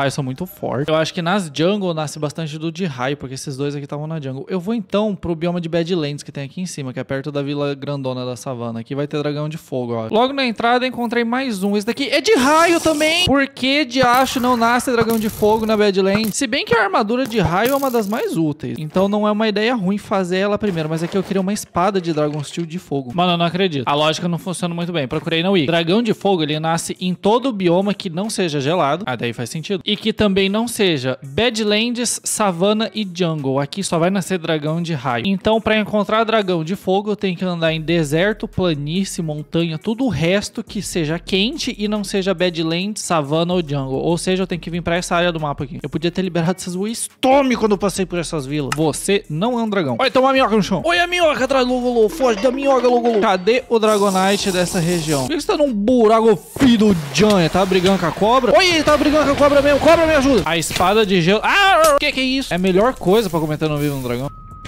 raio são muito fortes. Eu acho que nas jungle nasce bastante do de raio, porque esses dois aqui estavam na jungle. Eu vou então pro bioma de Badlands que tem aqui em cima, que é perto da vila grandona da savana. Aqui vai ter dragão de fogo, ó. Logo na entrada encontrei mais um. Esse daqui é de raio também. Por que de acho não nasce dragão de fogo na Badlands? Se bem que a armadura de raio é uma das mais úteis. Então não é uma ideia ruim fazer ela primeiro. Mas aqui eu queria uma espada de Dragon Steel de fogo. Mano, eu não acredito. A lógica não funciona muito bem. Procurei na Wiki. Dragão de fogo, ele nasce em todo o bioma que não seja gelado. Ah, daí faz sentido. E que também não seja Badlands, savana e jungle. Aqui só vai nascer dragão de raio. Então, pra encontrar dragão de fogo, eu tenho que andar em deserto, planície, montanha, tudo o resto que seja quente e não seja Badlands, savana ou jungle. Ou seja, eu tenho que vir pra essa área do mapa aqui. Eu podia ter liberado essas Wistomp quando eu passei por essas vilas. Você não é um dragão. Olha, tem uma minhoca no chão. Oi, a minhoca atrás do Lolo. Foge da minhoca, Lolo. Cadê o Dragonite dessa região? Por que você tá num buraco, filho do Giant? Tá brigando com a cobra? Oi, ele tá brigando com a cobra mesmo. Cobra, me ajuda. A espada de gelo. Ah, que que é isso? É a melhor coisa pra comentar no vídeo um dragão.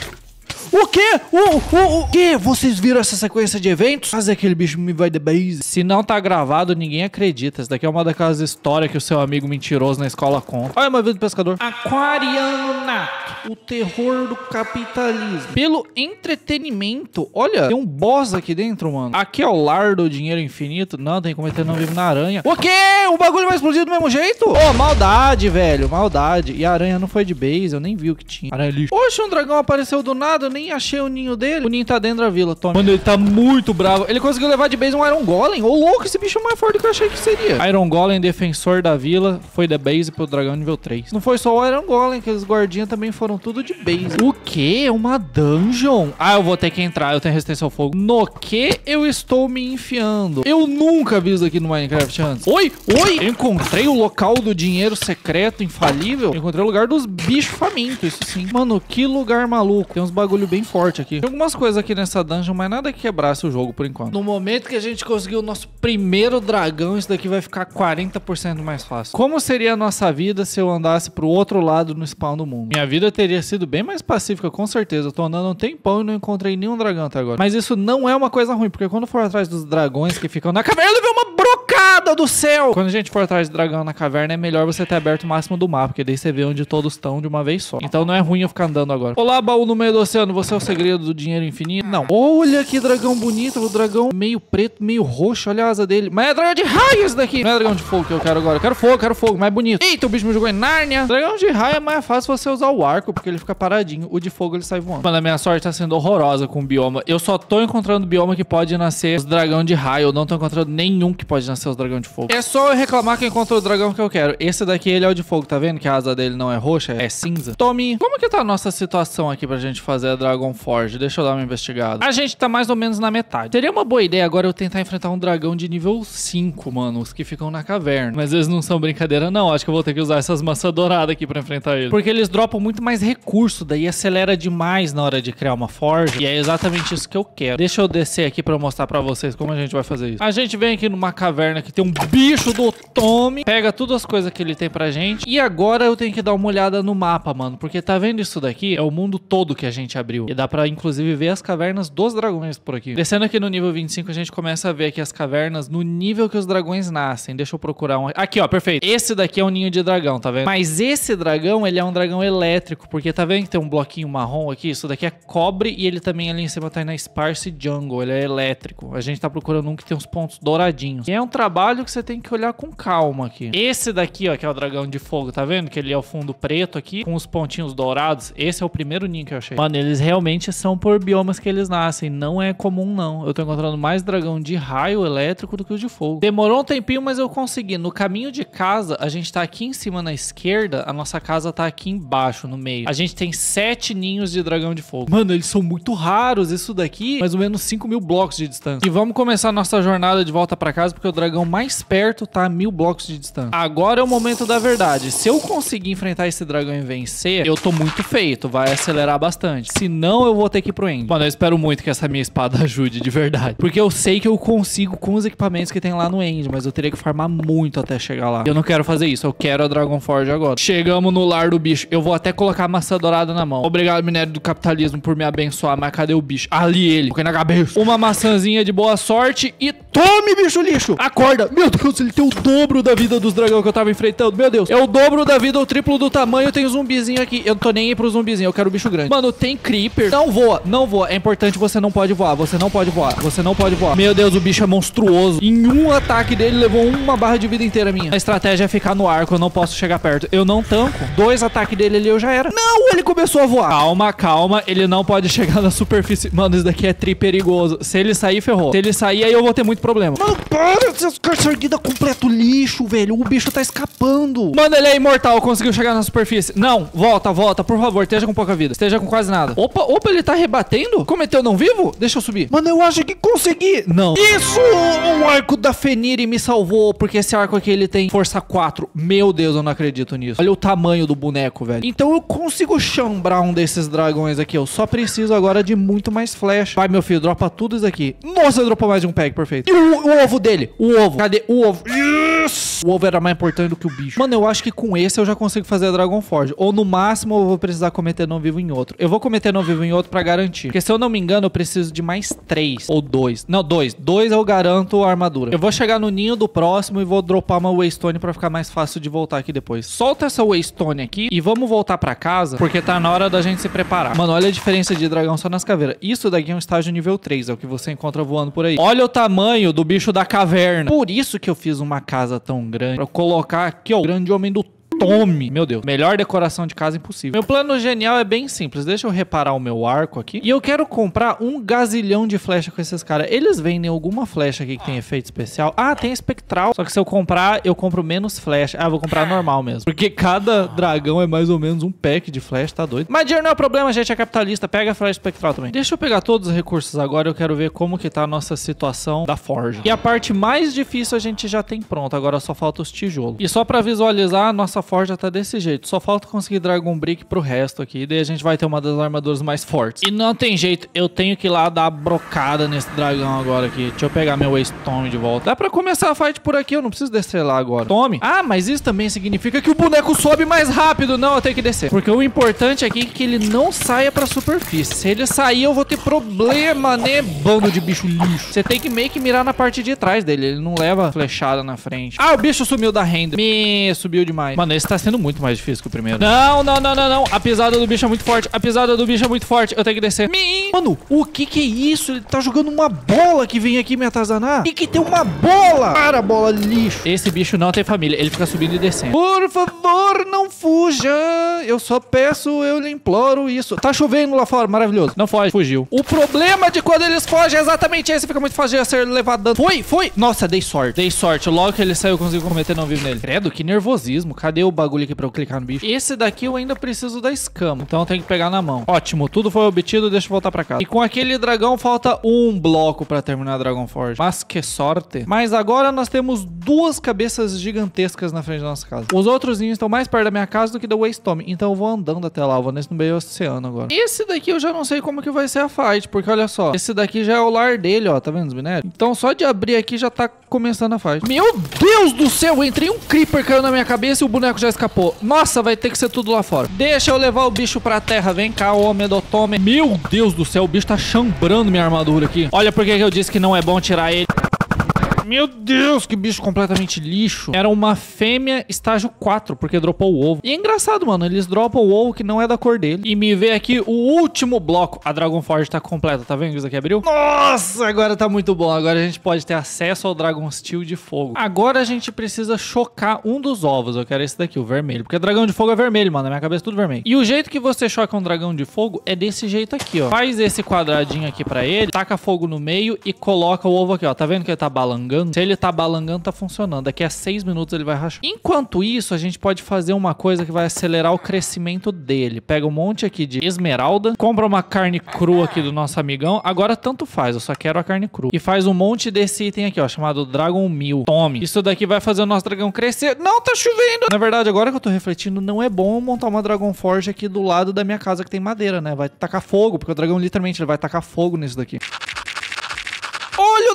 O quê? O, o, o quê? Vocês viram essa sequência de eventos? Fazer aquele bicho me vai de base. Se não tá gravado, ninguém acredita. Isso daqui é uma daquelas histórias que o seu amigo mentiroso na escola conta. Olha uma vida do pescador. Aquariano nato. O terror do capitalismo. Pelo entretenimento. Olha, tem um boss aqui dentro, mano. Aqui é o lar do dinheiro infinito. Não, tem como meter não vivo na aranha. O quê? O bagulho vai explodir do mesmo jeito? Ô, oh, maldade, velho. Maldade. E a aranha não foi de base. Eu nem vi o que tinha. Aranha lixo. Poxa, um dragão apareceu do nada. Eu nem achei o ninho dele. O ninho tá dentro da vila, toma. Mano, ele tá muito bravo. Ele conseguiu levar de base um Iron Golem. Ô, louco, esse bicho é mais forte do que eu achei que seria. Iron Golem, defensor da vila, foi da base pro dragão nível três. Não foi só o Iron Golem, que os guardinhas também foram tudo de base. O quê? Uma dungeon? Ah, eu vou ter que entrar. Eu tenho resistência ao fogo. No que eu estou me enfiando? Eu nunca vi isso aqui no Minecraft antes. Oi, oi. Eu encontrei o local do dinheiro secreto infalível. Eu encontrei o lugar dos bichos famintos, isso sim. Mano, que lugar maluco. Tem uns bagulho bem forte aqui. Tem algumas coisas aqui nessa dungeon, mas nada que quebrasse o jogo por enquanto. No momento que a gente conseguiu o nosso primeiro dragão, isso daqui vai ficar quarenta por cento mais fácil. Como seria a nossa vida se eu andasse pro outro lado no spawn do mundo? Minha vida teria sido bem mais pacífica, com certeza. Eu tô andando um tempão e não encontrei nenhum dragão até agora. Mas isso não é uma coisa ruim, porque quando for atrás dos dragões que ficam na caverna, eu vi uma brocada do céu! Quando a gente for atrás de dragão na caverna, é melhor você ter aberto o máximo do mapa, porque daí você vê onde todos estão de uma vez só. Então não é ruim eu ficar andando agora. Olá, baú no meio do oceano, você é o segredo do dinheiro infinito? Não. Olha que dragão bonito, o dragão meio preto, meio roxo, olha a asa dele. Mas é dragão de raio esse daqui. Não é dragão de fogo que eu quero agora. Eu quero fogo, quero fogo, mais bonito. Eita, o bicho me jogou em Nárnia. Dragão de raio é mais fácil você usar o arco, porque ele fica paradinho. O de fogo ele sai voando. Mano, a minha sorte tá sendo horrorosa com o bioma. Eu só tô encontrando bioma que pode nascer os dragão de raio. Eu não tô encontrando nenhum que pode nascer os dragão de fogo. É só eu reclamar que encontrou o dragão que eu quero. Esse daqui, ele é o de fogo, tá vendo? Que a asa dele não é roxa, é cinza. Tome, como que tá a nossa situação aqui pra gente fazer a Dragon Forge? Deixa eu dar uma investigada. A gente tá mais ou menos na metade. Seria uma boa ideia agora eu tentar enfrentar um dragão de nível cinco, mano. Os que ficam na caverna. Mas eles não são brincadeira, não. Acho que eu vou ter que usar essas maçãs douradas aqui pra enfrentar eles. Porque eles dropam muito mais recurso, daí acelera demais na hora de criar uma forge. E é exatamente isso que eu quero. Deixa eu descer aqui pra eu mostrar pra vocês como a gente vai fazer isso. A gente vem aqui numa caverna que tem um bicho do Tommy. Pega todas as coisas que ele tem pra gente. E agora eu tenho que dar uma olhada no mapa, mano. Porque tá vendo isso daqui? É o mundo todo que a gente abriu. E dá pra, inclusive, ver as cavernas dos dragões por aqui. Descendo aqui no nível vinte e cinco, a gente começa a ver aqui as cavernas no nível que os dragões nascem. Deixa eu procurar um... Aqui, ó, perfeito. Esse daqui é um ninho de dragão, tá vendo? Mas esse dragão, ele é um dragão elétrico, porque tá vendo que tem um bloquinho marrom aqui? Isso daqui é cobre e ele também ali em cima tá na Sparse Jungle. Ele é elétrico. A gente tá procurando um que tem uns pontos douradinhos. E é um trabalho que você tem que olhar com calma aqui. Esse daqui, ó, que é o dragão de fogo, tá vendo? Que ele é o fundo preto aqui, com os pontinhos dourados. Esse é o primeiro ninho que eu achei. Mano, eles realmente são por biomas que eles nascem. Não é comum, não. Eu tô encontrando mais dragão de raio elétrico do que o de fogo. Demorou um tempinho, mas eu consegui. No caminho de casa, a gente tá aqui em cima na esquerda, a nossa casa tá aqui embaixo, no meio. A gente tem sete ninhos de dragão de fogo. Mano, eles são muito raros. Isso daqui, mais ou menos cinco mil blocos de distância. E vamos começar a nossa jornada de volta pra casa, porque o dragão mais perto tá a mil blocos de distância. Agora é o momento da verdade. Se eu conseguir enfrentar esse dragão e vencer, eu tô muito feito. Vai acelerar bastante. Se não, eu vou ter que ir pro end. Mano, eu espero muito que essa minha espada ajude, de verdade. Porque eu sei que eu consigo com os equipamentos que tem lá no end, mas eu teria que farmar muito até chegar lá. Eu não quero fazer isso. Eu quero a Dragon Forge agora. Chegamos no lar do bicho. Eu vou até colocar a maçã dourada na mão. Obrigado, minério do capitalismo, por me abençoar. Mas cadê o bicho? Ali ele. Fiquei na cabeça. Uma maçãzinha de boa sorte e Tome, bicho lixo. Acorda. Meu Deus, ele tem o dobro da vida dos dragão que eu tava enfrentando. Meu Deus. É o dobro da vida, o triplo do tamanho. Tem um zumbizinho aqui. Eu não tô nem aí pro zumbizinho. Eu quero o bicho grande. Mano, tem creeper. Não voa. Não voa. É importante, você não pode voar. Você não pode voar. Você não pode voar. Meu Deus, o bicho é monstruoso. Em um ataque dele, levou uma barra de vida inteira minha. A estratégia é ficar no arco. Eu não posso chegar perto. Eu não tanco. Dois ataques dele ali, eu já era. Não, ele começou a voar. Calma, calma. Ele não pode chegar na superfície. Mano, isso daqui é tri perigoso. Se ele sair, ferrou. Se ele sair, aí eu vou ter muito problema. Mano, para. Essas cartas erguidas completo lixo, velho. O bicho tá escapando. Mano, ele é imortal. Conseguiu chegar na superfície. Não, volta, volta. Por favor, esteja com pouca vida. Esteja com quase nada. Opa, opa, ele tá rebatendo? Cometeu não vivo? Deixa eu subir. Mano, eu acho que consegui. Não. Isso! O arco da Fenrir me salvou. Porque esse arco aqui, ele tem força quatro. Meu Deus, eu não acredito nisso. Olha o tamanho do boneco, velho. Então eu consigo chambrar um desses dragões aqui. Eu só preciso agora de muito mais flash. Vai, meu filho, dropa tudo isso aqui. Nossa, dropou mais de um pack, perfeito. E o, o ovo dele? O ovo. Cadê o ovo? Yes! O ovo era mais importante do que o bicho. Mano, eu acho que com esse eu já consigo fazer a Dragon Forge. Ou no máximo eu vou precisar cometer não vivo em outro. Eu vou cometer não vivo em outro pra garantir. Porque se eu não me engano, eu preciso de mais três. Ou dois. Não, dois. Dois eu garanto a armadura. Eu vou chegar no ninho do próximo e vou dropar uma Waystone pra ficar mais fácil de voltar aqui depois. Solta essa Waystone aqui e vamos voltar pra casa, porque tá na hora da gente se preparar. Mano, olha a diferença de dragão só nas caveiras. Isso daqui é um estágio nível três, é o que você encontra voando por aí. Olha o tamanho do bicho da caverna. Por isso que eu fiz uma casa tão grande, pra colocar aqui, ó, o grande homem do Tome, meu Deus, melhor decoração de casa impossível. Meu plano genial é bem simples. Deixa eu reparar o meu arco aqui. E eu quero comprar um gazilhão de flecha com esses caras. Eles vendem alguma flecha aqui que tem efeito especial? Ah, tem espectral. Só que se eu comprar, eu compro menos flecha. Ah, eu vou comprar normal mesmo. Porque cada dragão é mais ou menos um pack de flecha, tá doido? Mas dinheiro não é problema, a gente é capitalista. Pega a flecha espectral também. Deixa eu pegar todos os recursos agora. Eu quero ver como que tá a nossa situação da forja. E a parte mais difícil a gente já tem pronto. Agora só falta os tijolos. E só pra visualizar, a nossa forja tá desse jeito. Só falta conseguir Dragon Brick pro resto aqui. E daí a gente vai ter uma das armaduras mais fortes. E não tem jeito. Eu tenho que ir lá dar a brocada nesse dragão agora aqui. Deixa eu pegar meu Waystone de volta. Dá pra começar a fight por aqui. Eu não preciso descer lá agora. Tome. Ah, mas isso também significa que o boneco sobe mais rápido. Não, eu tenho que descer. Porque o importante aqui é que ele não saia pra superfície. Se ele sair, eu vou ter problema, né? Bando de bicho lixo. Você tem que meio que mirar na parte de trás dele. Ele não leva flechada na frente. Ah, o bicho sumiu da renda. Me subiu demais. Mano, esse tá sendo muito mais difícil que o primeiro. Não, não, não, não, não. A pisada do bicho é muito forte. A pisada do bicho é muito forte. Eu tenho que descer. Me... Mano, o que que é isso? Ele tá jogando uma bola que vem aqui me atazanar. E que tem uma bola. Para, bola lixo. Esse bicho não tem família. Ele fica subindo e descendo. Por favor, não fuja. Eu só peço, eu lhe imploro isso. Tá chovendo lá fora, maravilhoso. Não foge, fugiu. O problema de quando eles fogem é exatamente esse. Fica muito fácil de ser levado dano. Foi, foi. Nossa, dei sorte. Dei sorte. Logo que ele saiu, eu consigo cometer não vivo nele. Credo, que nervosismo. Cadê o bagulho aqui pra eu clicar no bicho? Esse daqui eu ainda preciso da escama. Então eu tenho que pegar na mão. Ótimo, tudo foi obtido. Deixa eu voltar pra casa. E com aquele dragão falta um bloco pra terminar a Dragon Forge. Mas que sorte. Mas agora nós temos duas cabeças gigantescas na frente da nossa casa. Os outros ninhos estão mais perto da minha casa do que da Waystone. Então eu vou andando até lá. Eu vou nesse no meio do oceano agora. Esse daqui eu já não sei como que vai ser a fight. Porque olha só. Esse daqui já é o lar dele, ó. Tá vendo os minérios? Então só de abrir aqui já tá começando a fight. Meu Deus do céu. Eu entrei um creeper, caiu na minha cabeça e o boneco já escapou. Nossa, vai ter que ser tudo lá fora. Deixa eu levar o bicho pra terra. Vem cá, homem do Tome. Meu Deus do céu. O bicho tá chambrando minha armadura aqui. Olha por que eu disse que não é bom tirar ele. Meu Deus, que bicho completamente lixo. Era uma fêmea estágio quatro, porque dropou o ovo. E é engraçado, mano, eles dropam o ovo que não é da cor dele. E me vê aqui o último bloco. A Dragon Forge tá completa, tá vendo que isso aqui abriu? Nossa, agora tá muito bom. Agora a gente pode ter acesso ao Dragon Steel de fogo. Agora a gente precisa chocar um dos ovos. Eu quero esse daqui, o vermelho. Porque dragão de fogo é vermelho, mano. Na minha cabeça é tudo vermelho. E o jeito que você choca um dragão de fogo é desse jeito aqui, ó. Faz esse quadradinho aqui pra ele, taca fogo no meio e coloca o ovo aqui, ó. Tá vendo que ele tá balangando? Se ele tá balangando, tá funcionando. Daqui a seis minutos ele vai rachar. Enquanto isso, a gente pode fazer uma coisa que vai acelerar o crescimento dele. Pega um monte aqui de esmeralda, compra uma carne crua aqui do nosso amigão. Agora tanto faz, eu só quero a carne crua. E faz um monte desse item aqui, ó, chamado Dragon Meal. Tome. Isso daqui vai fazer o nosso dragão crescer. Não, tá chovendo. Na verdade, agora que eu tô refletindo, não é bom montar uma Dragon Forge aqui do lado da minha casa que tem madeira, né? Vai tacar fogo, porque o dragão literalmente ele vai tacar fogo nisso daqui. Olha o dragão!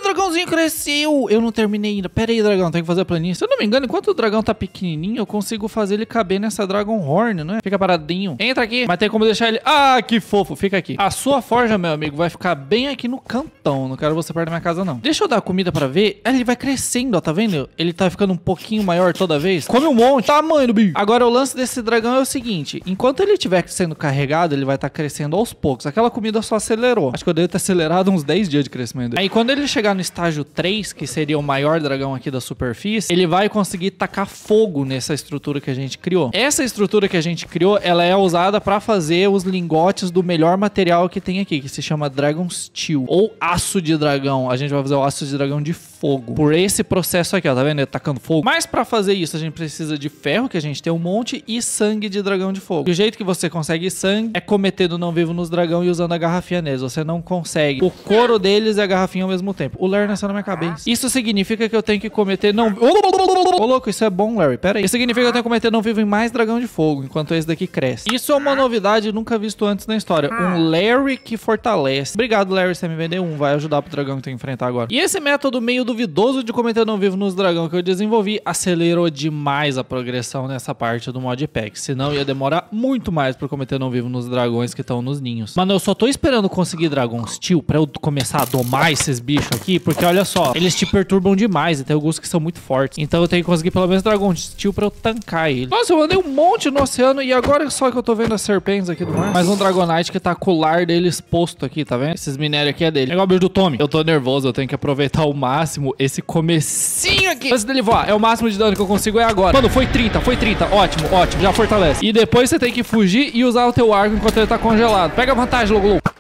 dragãozinho cresceu. Eu não terminei ainda. Pera aí, dragão, tem que fazer a planinha. Se eu não me engano, enquanto o dragão tá pequenininho, eu consigo fazer ele caber nessa Dragon Horn, não é? Fica paradinho. Entra aqui. Mas tem como deixar ele... Ah, que fofo. Fica aqui. A sua forja, meu amigo, vai ficar bem aqui no cantão. Não quero você perto da minha casa, não. Deixa eu dar comida pra ver. Ele vai crescendo, ó. Tá vendo? Ele tá ficando um pouquinho maior toda vez. Come um monte. Tamanho do bicho. Agora, o lance desse dragão é o seguinte. Enquanto ele estiver sendo carregado, ele vai estar tá crescendo aos poucos. Aquela comida só acelerou. Acho que eu devo ter acelerado uns dez dias de crescimento. Aí, quando ele chegar no estágio três, que seria o maior dragão aqui da superfície, ele vai conseguir tacar fogo nessa estrutura que a gente criou. Essa estrutura que a gente criou, ela é usada pra fazer os lingotes do melhor material que tem aqui, que se chama Dragon Steel, ou aço de dragão. A gente vai fazer o aço de dragão de fogo. Por esse processo aqui, ó, tá vendo? Ele tacando fogo. Mas pra fazer isso, a gente precisa de ferro, que a gente tem um monte, e sangue de dragão de fogo. E o jeito que você consegue sangue é cometendo não vivo nos dragão e usando a garrafinha neles. Você não consegue o couro deles e a garrafinha ao mesmo tempo. O Larry nasceu na minha cabeça. Isso significa que eu tenho que cometer não... Ô, louco, isso é bom, Larry. Pera aí. Isso significa que eu tenho que cometer não vivo em mais dragão de fogo, enquanto esse daqui cresce. Isso é uma novidade nunca visto antes na história. Um Larry que fortalece. Obrigado, Larry, você me vendeu um. Vai ajudar pro dragão que tem que enfrentar agora. E esse método meio duvidoso de cometer não vivo nos dragão que eu desenvolvi acelerou demais a progressão nessa parte do modpack. Senão ia demorar muito mais pra cometer não vivo nos dragões que estão nos ninhos. Mano, eu só tô esperando conseguir Dragon Steel pra eu começar a domar esses bichos aqui, porque olha só, eles te perturbam demais e tem alguns que são muito fortes. Então eu tenho que conseguir pelo menos Dragon Steel pra eu tancar ele. Nossa, eu mandei um monte no oceano e agora só que eu tô vendo as serpentes aqui do mar. Mas um Dragonite que tá com o lar dele exposto aqui, tá vendo? Esses minérios aqui é dele. É igual o bicho do Tommy. Eu tô nervoso, eu tenho que aproveitar ao máximo esse comecinho aqui. Antes dele voar, é o máximo de dano que eu consigo é agora. Mano, foi trinta, foi trinta. Ótimo, ótimo, já fortalece. E depois você tem que fugir e usar o teu arco enquanto ele tá congelado. Pega a vantagem, logo, logo.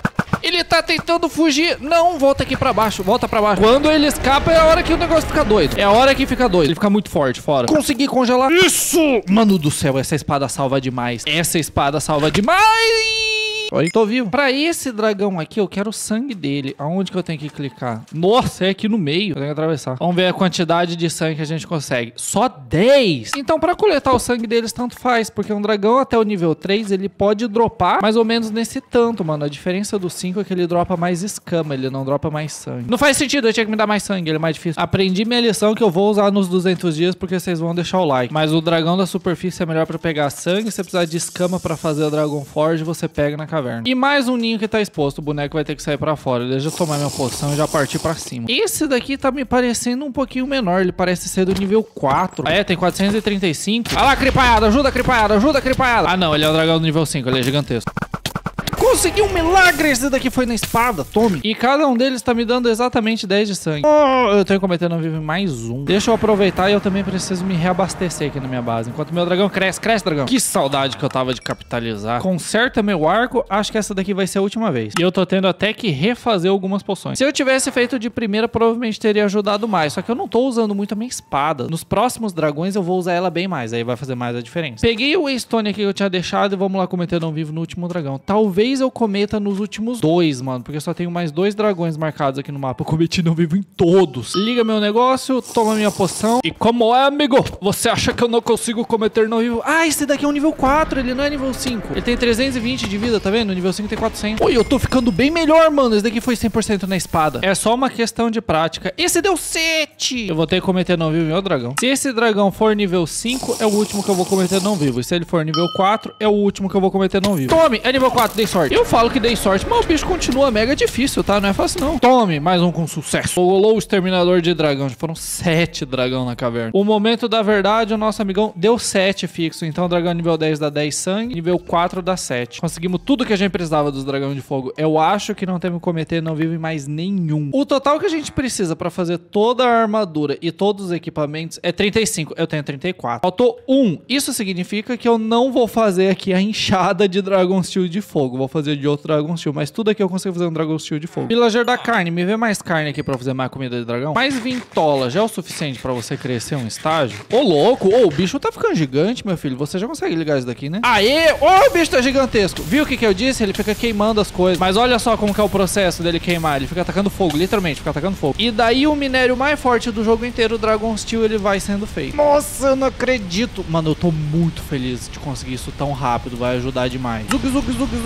Ele tá tentando fugir. Não, volta aqui pra baixo, volta pra baixo. Quando ele escapa é a hora que o negócio fica doido. É a hora que fica doido. Ele fica muito forte fora. Consegui congelar. Isso! Mano do céu, essa espada salva demais. Essa espada salva demais. Oi, tô vivo. Pra esse dragão aqui, eu quero o sangue dele. Aonde que eu tenho que clicar? Nossa, é aqui no meio. Eu tenho que atravessar. Vamos ver a quantidade de sangue que a gente consegue. Só dez? Então, pra coletar o sangue deles, tanto faz. Porque um dragão até o nível três, ele pode dropar mais ou menos nesse tanto, mano. A diferença do cinco é que ele dropa mais escama. Ele não dropa mais sangue. Não faz sentido, eu tinha que me dar mais sangue. Ele é mais difícil. Aprendi minha lição que eu vou usar nos duzentos dias, porque vocês vão deixar o like. Mas o dragão da superfície é melhor pra pegar sangue. Se você precisar de escama pra fazer a Dragon Forge, você pega na caverna. E mais um ninho que tá exposto. O boneco vai ter que sair pra fora. Deixa eu tomar minha poção e já partir pra cima. Esse daqui tá me parecendo um pouquinho menor. Ele parece ser do nível quatro. Ah, é, tem quatrocentos e trinta e cinco. Olha lá, cripaiada. Ajuda, cripaiada. Ajuda, cripaiada. Ah, não. Ele é o dragão do nível cinco. Ele é gigantesco. Consegui um milagre! Esse daqui foi na espada, tome. E cada um deles tá me dando exatamente dez de sangue. Oh, eu tenho que cometer não vivo mais um. Deixa eu aproveitar e eu também preciso me reabastecer aqui na minha base. Enquanto meu dragão cresce. Cresce, dragão. Que saudade que eu tava de capitalizar. Conserta meu arco. Acho que essa daqui vai ser a última vez. E eu tô tendo até que refazer algumas poções. Se eu tivesse feito de primeira, provavelmente teria ajudado mais. Só que eu não tô usando muito a minha espada. Nos próximos dragões eu vou usar ela bem mais. Aí vai fazer mais a diferença. Peguei o Waystone aqui que eu tinha deixado e vamos lá cometer não vivo no último dragão. Talvez eu cometa nos últimos dois, mano, porque eu só tenho mais dois dragões marcados aqui no mapa. Eu cometi não vivo em todos. Liga meu negócio, toma minha poção. E como é, amigo? Você acha que eu não consigo cometer não vivo? Ah, esse daqui é um nível quatro, ele não é nível cinco. Ele tem trezentos e vinte de vida, tá vendo? O nível cinco tem quatrocentos. Oi, eu tô ficando bem melhor, mano. Esse daqui foi cem por cento na espada. É só uma questão de prática. Esse deu sete. Eu vou ter que cometer não vivo em outro dragão. Se esse dragão for nível cinco, é o último que eu vou cometer não vivo. E se ele for nível quatro, é o último que eu vou cometer não vivo. Tome, é nível quatro, dei sorte. Eu falo que dei sorte, mas o bicho continua mega difícil, tá? Não é fácil, não. Tome, mais um com sucesso. Rolou o exterminador de dragão. Já foram sete dragão na caverna. O momento da verdade, o nosso amigão deu sete fixo. Então o dragão nível dez dá dez sangue, nível quatro dá sete. Conseguimos tudo que a gente precisava dos dragões de fogo. Eu acho que não temos que cometer não vivo em mais nenhum. O total que a gente precisa pra fazer toda a armadura e todos os equipamentos é trinta e cinco. Eu tenho trinta e quatro. Faltou um. Isso significa que eu não vou fazer aqui a enxada de Dragon Steel de fogo. Vou fazer de outro Dragon Steel. Mas tudo aqui eu consigo fazer um Dragon Steel de fogo. Villager da carne. Me vê mais carne aqui pra fazer mais comida de dragão. Mais vintola. Já é o suficiente pra você crescer um estágio? Ô, louco. Ô, o bicho tá ficando gigante, meu filho. Você já consegue ligar isso daqui, né? Aê! Ô, o bicho tá gigantesco. Viu o que que eu disse? Ele fica queimando as coisas. Mas olha só como que é o processo dele queimar. Ele fica atacando fogo. Literalmente, fica atacando fogo. E daí o minério mais forte do jogo inteiro, o Dragon Steel, ele vai sendo feito. Nossa, eu não acredito. Mano, eu tô muito feliz de conseguir isso tão rápido. Vai ajudar demais. Zug, zug, zug, zug, zug,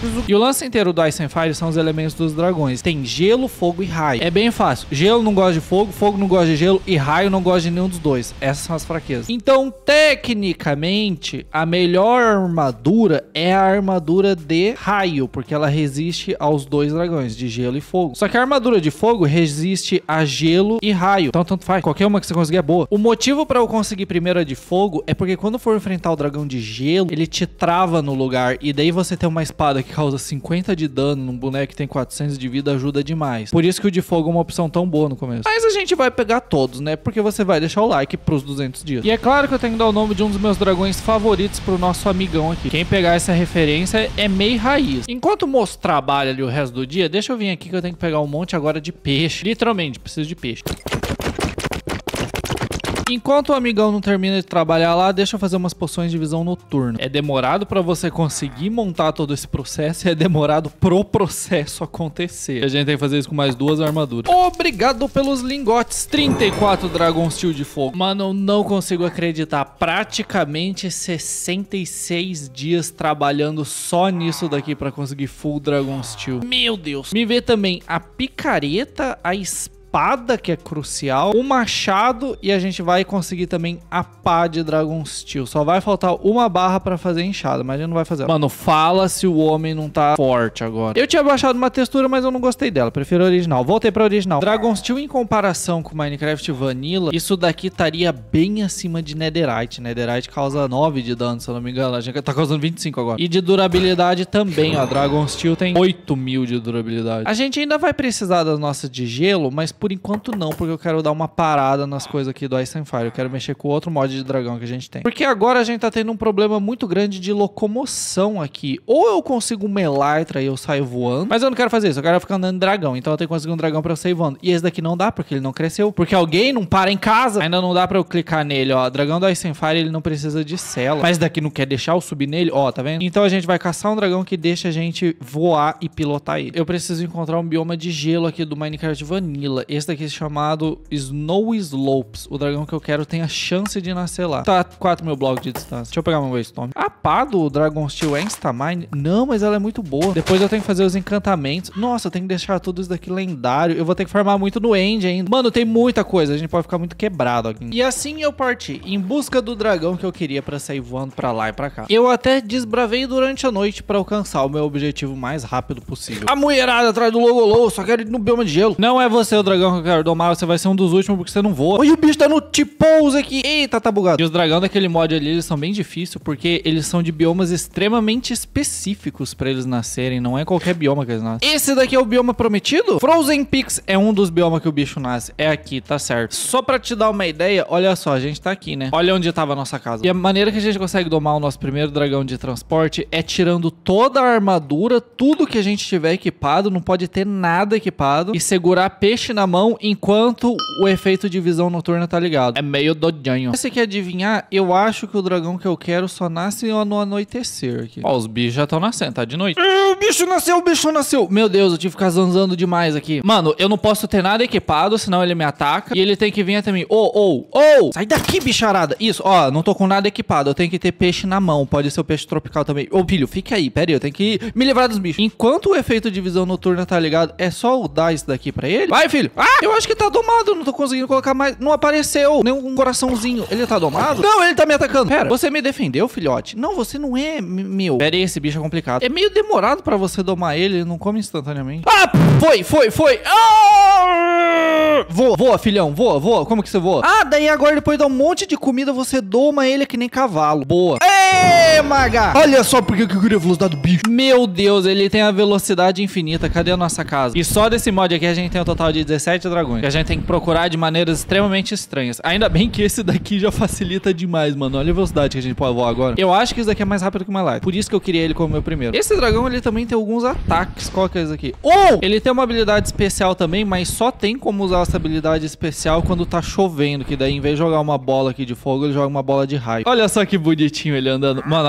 preciso... E o lance inteiro do Ice and Fire são os elementos dos dragões. Tem gelo, fogo e raio. É bem fácil. Gelo não gosta de fogo, fogo não gosta de gelo e raio não gosta de nenhum dos dois. Essas são as fraquezas. Então, tecnicamente, a melhor armadura é a armadura de raio, porque ela resiste aos dois dragões, de gelo e fogo. Só que a armadura de fogo resiste a gelo e raio. Então, tanto faz. Qualquer uma que você conseguir é boa. O motivo pra eu conseguir primeiro a de fogo é porque quando for enfrentar o dragão de gelo, ele te trava no lugar. E daí você ter uma espada que causa cinquenta de dano num boneco que tem quatrocentos de vida ajuda demais. Por isso que o de fogo é uma opção tão boa no começo. Mas a gente vai pegar todos, né? Porque você vai deixar o like pros duzentos dias. E é claro que eu tenho que dar o nome de um dos meus dragões favoritos pro nosso amigão aqui. Quem pegar essa referência é Mei Raiz. Enquanto o moço trabalha ali o resto do dia, deixa eu vir aqui que eu tenho que pegar um monte agora de peixe. Literalmente, preciso de peixe. Enquanto o amigão não termina de trabalhar lá, deixa eu fazer umas poções de visão noturna. É demorado pra você conseguir montar todo esse processo e é demorado pro processo acontecer. A gente tem que fazer isso com mais duas armaduras. Obrigado pelos lingotes. trinta e quatro Dragon Steel de fogo. Mano, eu não consigo acreditar. Praticamente sessenta e seis dias trabalhando só nisso daqui pra conseguir full Dragon Steel. Meu Deus. Me vê também a picareta, a espada, espada, que é crucial, o machado e a gente vai conseguir também a pá de Dragon Steel. Só vai faltar uma barra pra fazer enxada, mas a gente não vai fazer. Mano, fala se o homem não tá forte agora. Eu tinha baixado uma textura, mas eu não gostei dela. Prefiro a original. Voltei pra original. Dragon Steel em comparação com Minecraft Vanilla, isso daqui estaria bem acima de Netherite. Netherite causa nove de dano, se eu não me engano. A gente tá causando vinte e cinco agora. E de durabilidade também, ó. Dragon Steel tem oito mil de durabilidade. A gente ainda vai precisar das nossas de gelo, mas por enquanto não, porque eu quero dar uma parada nas coisas aqui do Ice and Fire. Eu quero mexer com outro mod de dragão que a gente tem. Porque agora a gente tá tendo um problema muito grande de locomoção aqui. Ou eu consigo uma Elytra e eu saio voando, mas eu não quero fazer isso. Eu quero ficar andando de dragão. Então eu tenho que conseguir um dragão pra eu sair voando. E esse daqui não dá, porque ele não cresceu. Porque alguém não para em casa. Ainda não dá pra eu clicar nele, ó. Dragão do Ice and Fire, ele não precisa de cela. Mas daqui não quer deixar eu subir nele, ó, tá vendo? Então a gente vai caçar um dragão que deixa a gente voar e pilotar ele. Eu preciso encontrar um bioma de gelo aqui do Minecraft Vanilla. Esse daqui é chamado Snow Slopes. O dragão que eu quero tem a chance de nascer lá. Tá quatro mil blocos de distância. Deixa eu pegar meu Waystone. A pá do Dragon Steel é Instamine? Não, mas ela é muito boa. Depois eu tenho que fazer os encantamentos. Nossa, eu tenho que deixar tudo isso daqui lendário. Eu vou ter que farmar muito no End ainda. Mano, tem muita coisa. A gente pode ficar muito quebrado aqui. E assim eu parti em busca do dragão que eu queria pra sair voando pra lá e pra cá. Eu até desbravei durante a noite pra alcançar o meu objetivo mais rápido possível. A mulherada atrás do Logolô, só quero ir no bioma de gelo. Não é você o dragão que eu quero domar, você vai ser um dos últimos porque você não voa. Olha, o bicho tá no T-pose aqui. Eita, tá bugado. E os dragões daquele mod ali, eles são bem difíceis porque eles são de biomas extremamente específicos pra eles nascerem. Não é qualquer bioma que eles nascem. Esse daqui é o bioma prometido? Frozen Peaks é um dos biomas que o bicho nasce. É aqui, tá certo. Só pra te dar uma ideia, olha só, a gente tá aqui, né? Olha onde tava a nossa casa. E a maneira que a gente consegue domar o nosso primeiro dragão de transporte é tirando toda a armadura, tudo que a gente tiver equipado, não pode ter nada equipado, e segurar peixe na mão enquanto o efeito de visão noturna tá ligado. É meio dodinho. Se você quer adivinhar, eu acho que o dragão que eu quero só nasce no anoitecer aqui. Ó, os bichos já estão nascendo, tá de noite. O bicho nasceu, o bicho nasceu. Meu Deus, eu tive que ficar zanzando demais aqui. Mano, eu não posso ter nada equipado, senão ele me ataca. E ele tem que vir até mim. Ô, ô, ô! Sai daqui, bicharada! Isso, ó, não tô com nada equipado. Eu tenho que ter peixe na mão. Pode ser o peixe tropical também. Ô, filho, fica aí. Pera aí, eu tenho que me livrar dos bichos. Enquanto o efeito de visão noturna tá ligado, é só eu dar isso daqui pra ele. Vai, filho! Ah, eu acho que tá domado. Eu não tô conseguindo colocar mais. Não apareceu nem um coraçãozinho. Ele tá domado? Não, ele tá me atacando. Pera, você me defendeu, filhote? Não, você não é meu. Pera aí, esse bicho é complicado. É meio demorado pra você domar ele. Ele não come instantaneamente. Ah, foi, foi, foi. Ah! Voa, voa, filhão. Voa, voa. Como que você voa? Ah, daí agora depois de dar um monte de comida, você doma ele que nem cavalo. Boa. Ê, maga. Olha só porque eu queria a velocidade do bicho. Meu Deus, ele tem a velocidade infinita. Cadê a nossa casa? E só desse mod aqui a gente tem um total de dezessete dragões. Que a gente tem que procurar de maneiras extremamente estranhas. Ainda bem que esse daqui já facilita demais, mano. Olha a velocidade que a gente pode voar agora. Eu acho que esse daqui é mais rápido que o My Life. Por isso que eu queria ele como meu primeiro. Esse dragão, ele também tem alguns ataques. Qual que é esse aqui? Ou ele tem uma habilidade especial também, mas só tem como usar essa habilidade especial quando tá chovendo. Que daí, em vez de jogar uma bola aqui de fogo, ele joga uma bola de raio. Olha só que bonitinho ele andando. Mano,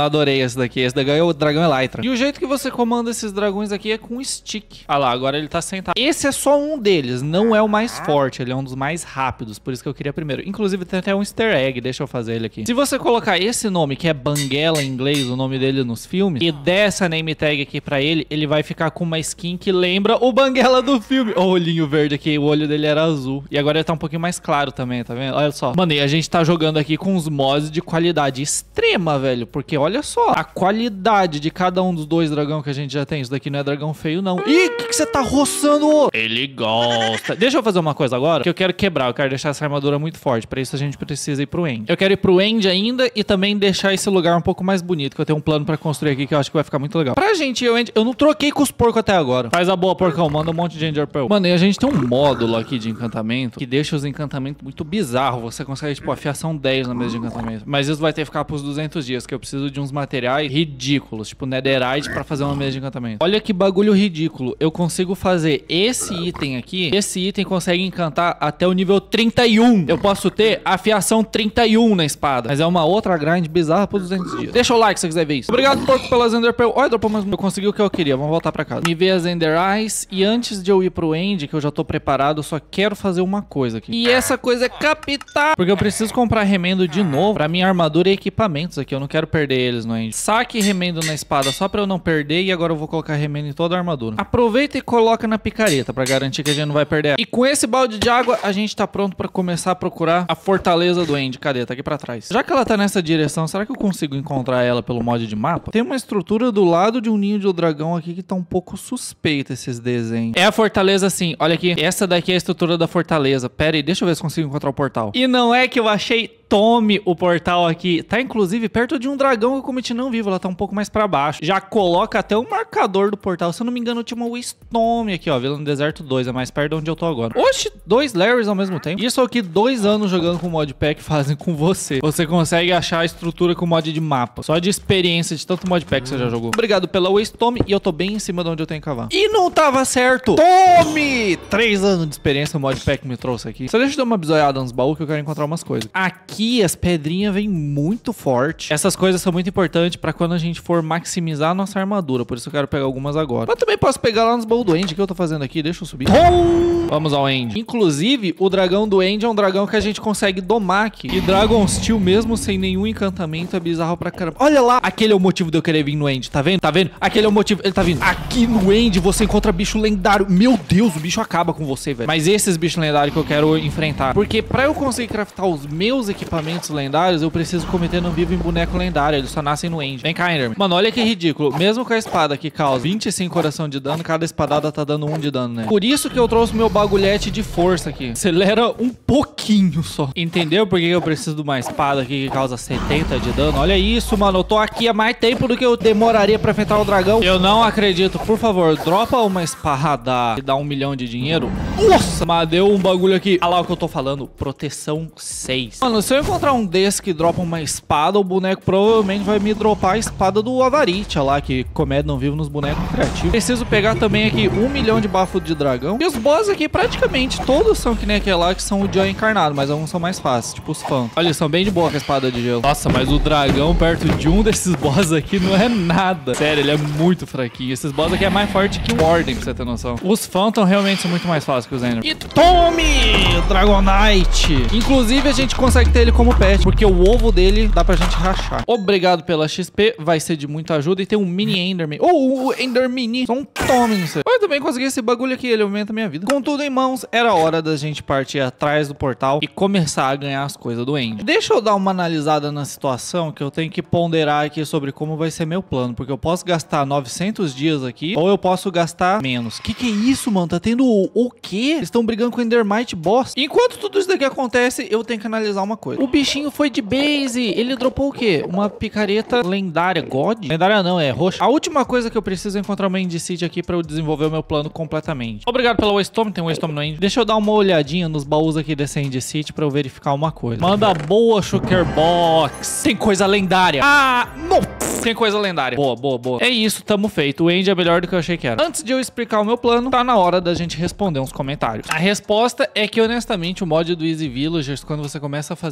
eu adorei esse daqui. Esse daqui é o dragão Elytra. E o jeito que você comanda esses dragões aqui é com stick. Ah lá, agora ele tá sentado. Esse é só um deles, não é o mais forte. Ele é um dos mais rápidos, por isso que eu queria primeiro. Inclusive tem até um easter egg, deixa eu fazer ele aqui. Se você colocar esse nome, que é Banguela em inglês, o nome dele nos filmes, e der essa name tag aqui pra ele, ele vai ficar com uma skin que lembra o Banguela do filme. O olhinho verde aqui, o olho dele era azul. E agora ele tá um pouquinho mais claro também, tá vendo? Olha só. Mano, e a gente tá jogando aqui com os mods de qualidade extrema, velho. Porque olha só, a qualidade de cada um dos dois dragão que a gente já tem. Isso daqui não é dragão feio, não. Ih, o que, que você tá roçando? Ele gosta. Deixa eu fazer uma coisa agora, que eu quero quebrar. Eu quero deixar essa armadura muito forte. Pra isso a gente precisa ir pro End. Eu quero ir pro End ainda e também deixar esse lugar um pouco mais bonito, que eu tenho um plano pra construir aqui que eu acho que vai ficar muito legal. Pra gente ir ao End, eu não troquei com os porcos até agora. Faz a boa, porcão. Manda um monte de Ender Pearl. Mano, e a gente tem um módulo aqui de encantamento que deixa os encantamentos muito bizarros. Você consegue, tipo, afiação dez na mesa de encantamento. Mas isso vai ter que ficar pros duzentos dias, que eu preciso de uns materiais ridículos, tipo Netherite, pra fazer uma mesa de encantamento. Olha que bagulho ridículo. Eu consigo fazer esse item aqui. Esse item consegue encantar até o nível trinta e um. Eu posso ter afiação trinta e um na espada. Mas é uma outra grind bizarra por duzentos dias. Deixa o like se você quiser ver isso. Obrigado, porco, pelas Ender Pearl. Olha, dropou mais um. Eu consegui o que eu queria. Vamos voltar pra casa. Me vê as Ender Eyes. E antes de eu ir pro End, que eu já tô preparado, eu só quero fazer uma coisa aqui. E essa coisa é captar. Porque eu preciso comprar remendo de novo pra minha armadura e equipamentos aqui. Eu não quero perder eles no End. Saque remendo na espada só pra eu não perder. E agora eu vou colocar remendo em toda a armadura. Aproveita e coloca na picareta pra garantir que a gente não vai perder. E com esse balde de água, a gente tá pronto pra começar a procurar a fortaleza do End. Cadê? Tá aqui pra trás. Já que ela tá nessa direção, será que eu consigo encontrar ela pelo mod de mapa? Tem uma estrutura do lado de um ninho de dragão aqui que tá um pouco suspeita esses desenhos. É a fortaleza sim. Olha aqui. Essa daqui é a estrutura da fortaleza. Pera aí, deixa eu ver se consigo encontrar o portal. E não é que eu achei... Tome o portal aqui. Tá inclusive perto de um dragão que eu cometi não vivo. Ela tá um pouco mais pra baixo. Já coloca até o marcador do portal. Se eu não me engano, tinha uma Wisdom aqui, ó. Vila no Deserto dois. É mais perto de onde eu tô agora. Oxi, dois Larrys ao mesmo tempo. Isso aqui, dois anos jogando com o modpack fazem com você. Você consegue achar a estrutura com o mod de mapa. Só de experiência de tanto modpack que você já jogou. Obrigado pela Wisdom. E eu tô bem em cima de onde eu tenho que cavar. E não tava certo. Tome! Três anos de experiência o modpack me trouxe aqui. Só deixa eu dar uma bisoiada nos baús que eu quero encontrar umas coisas. Aqui as pedrinhas vêm muito forte. Essas coisas são muito importantes pra quando a gente for maximizar a nossa armadura. Por isso eu quero pegar algumas agora. Mas também posso pegar lá nos baús do End. O que eu tô fazendo aqui? Deixa eu subir. Tom! Vamos ao End. Inclusive, o dragão do End é um dragão que a gente consegue domar aqui. E Dragon Steel, mesmo sem nenhum encantamento, é bizarro pra caramba. Olha lá. Aquele é o motivo de eu querer vir no End. Tá vendo? Tá vendo? Aquele é o motivo. Ele tá vindo. Aqui no End você encontra bicho lendário. Meu Deus, o bicho acaba com você, velho. Mas esses bichos lendários que eu quero enfrentar. Porque pra eu conseguir craftar os meus equipamentos lendários, eu preciso cometer não vivo em boneco lendário. Eles só nascem no End. Vem cá, Enderman. Mano, olha que ridículo. Mesmo com a espada que causa vinte e cinco coração de dano, cada espadada tá dando um de dano, né? Por isso que eu trouxe meu bagulhete de força aqui. Acelera um pouquinho só. Entendeu por que eu preciso de uma espada aqui que causa setenta de dano? Olha isso, mano. Eu tô aqui há mais tempo do que eu demoraria pra enfrentar o dragão. Eu não acredito. Por favor, dropa uma espada que dá um milhão de dinheiro. Nossa, mas deu um bagulho aqui. Olha lá o que eu tô falando. Proteção seis. Mano, se eu encontrar um desse que dropa uma espada, o boneco provavelmente vai me dropar a espada do Avaritia lá, que comédia não vive nos bonecos criativos. Preciso pegar também aqui um milhão de bafo de dragão. E os boss aqui, praticamente todos são que nem aquele lá, que são o Joy encarnado, mas alguns são mais fáceis, tipo os fãs. Olha, eles são bem de boa com a espada de gelo. Nossa, mas o dragão perto de um desses boss aqui não é nada. Sério, ele é muito fraquinho. Esses boss aqui é mais forte que o Warden, pra você ter noção. Os Phantom realmente são muito mais fáceis que os Ender. E tome! Dragonite! Inclusive, a gente consegue ter ele como pet, porque o ovo dele dá pra gente rachar. Obrigado pela X P, vai ser de muita ajuda. E tem um mini Enderman. Ou oh, o Ender Mini. Só um tome, não sei. Eu também consegui esse bagulho aqui, ele aumenta a minha vida. Com tudo em mãos, era hora da gente partir atrás do portal e começar a ganhar as coisas do End. Deixa eu dar uma analisada na situação, que eu tenho que ponderar aqui sobre como vai ser meu plano. Porque eu posso gastar novecentos dias aqui, ou eu posso gastar menos. Que que é isso, mano? Tá tendo o, o quê? Eles estão brigando com o Endermite Boss. Enquanto tudo isso daqui acontece, eu tenho que analisar uma coisa. O bichinho foi de base. Ele dropou o quê? Uma picareta lendária. God? Lendária não, é roxa. A última coisa que eu preciso é encontrar uma End City aqui pra eu desenvolver o meu plano completamente. Obrigado pela Wisdom. Tem um Wisdom no End. Deixa eu dar uma olhadinha nos baús aqui desse End City pra eu verificar uma coisa. Manda boa, Shulker Box. Tem coisa lendária. Ah, não. Tem coisa lendária. Boa, boa, boa. É isso, tamo feito. O End é melhor do que eu achei que era. Antes de eu explicar o meu plano, tá na hora da gente responder uns comentários. A resposta é que, honestamente, o mod do Easy Villagers, quando você começa a fazer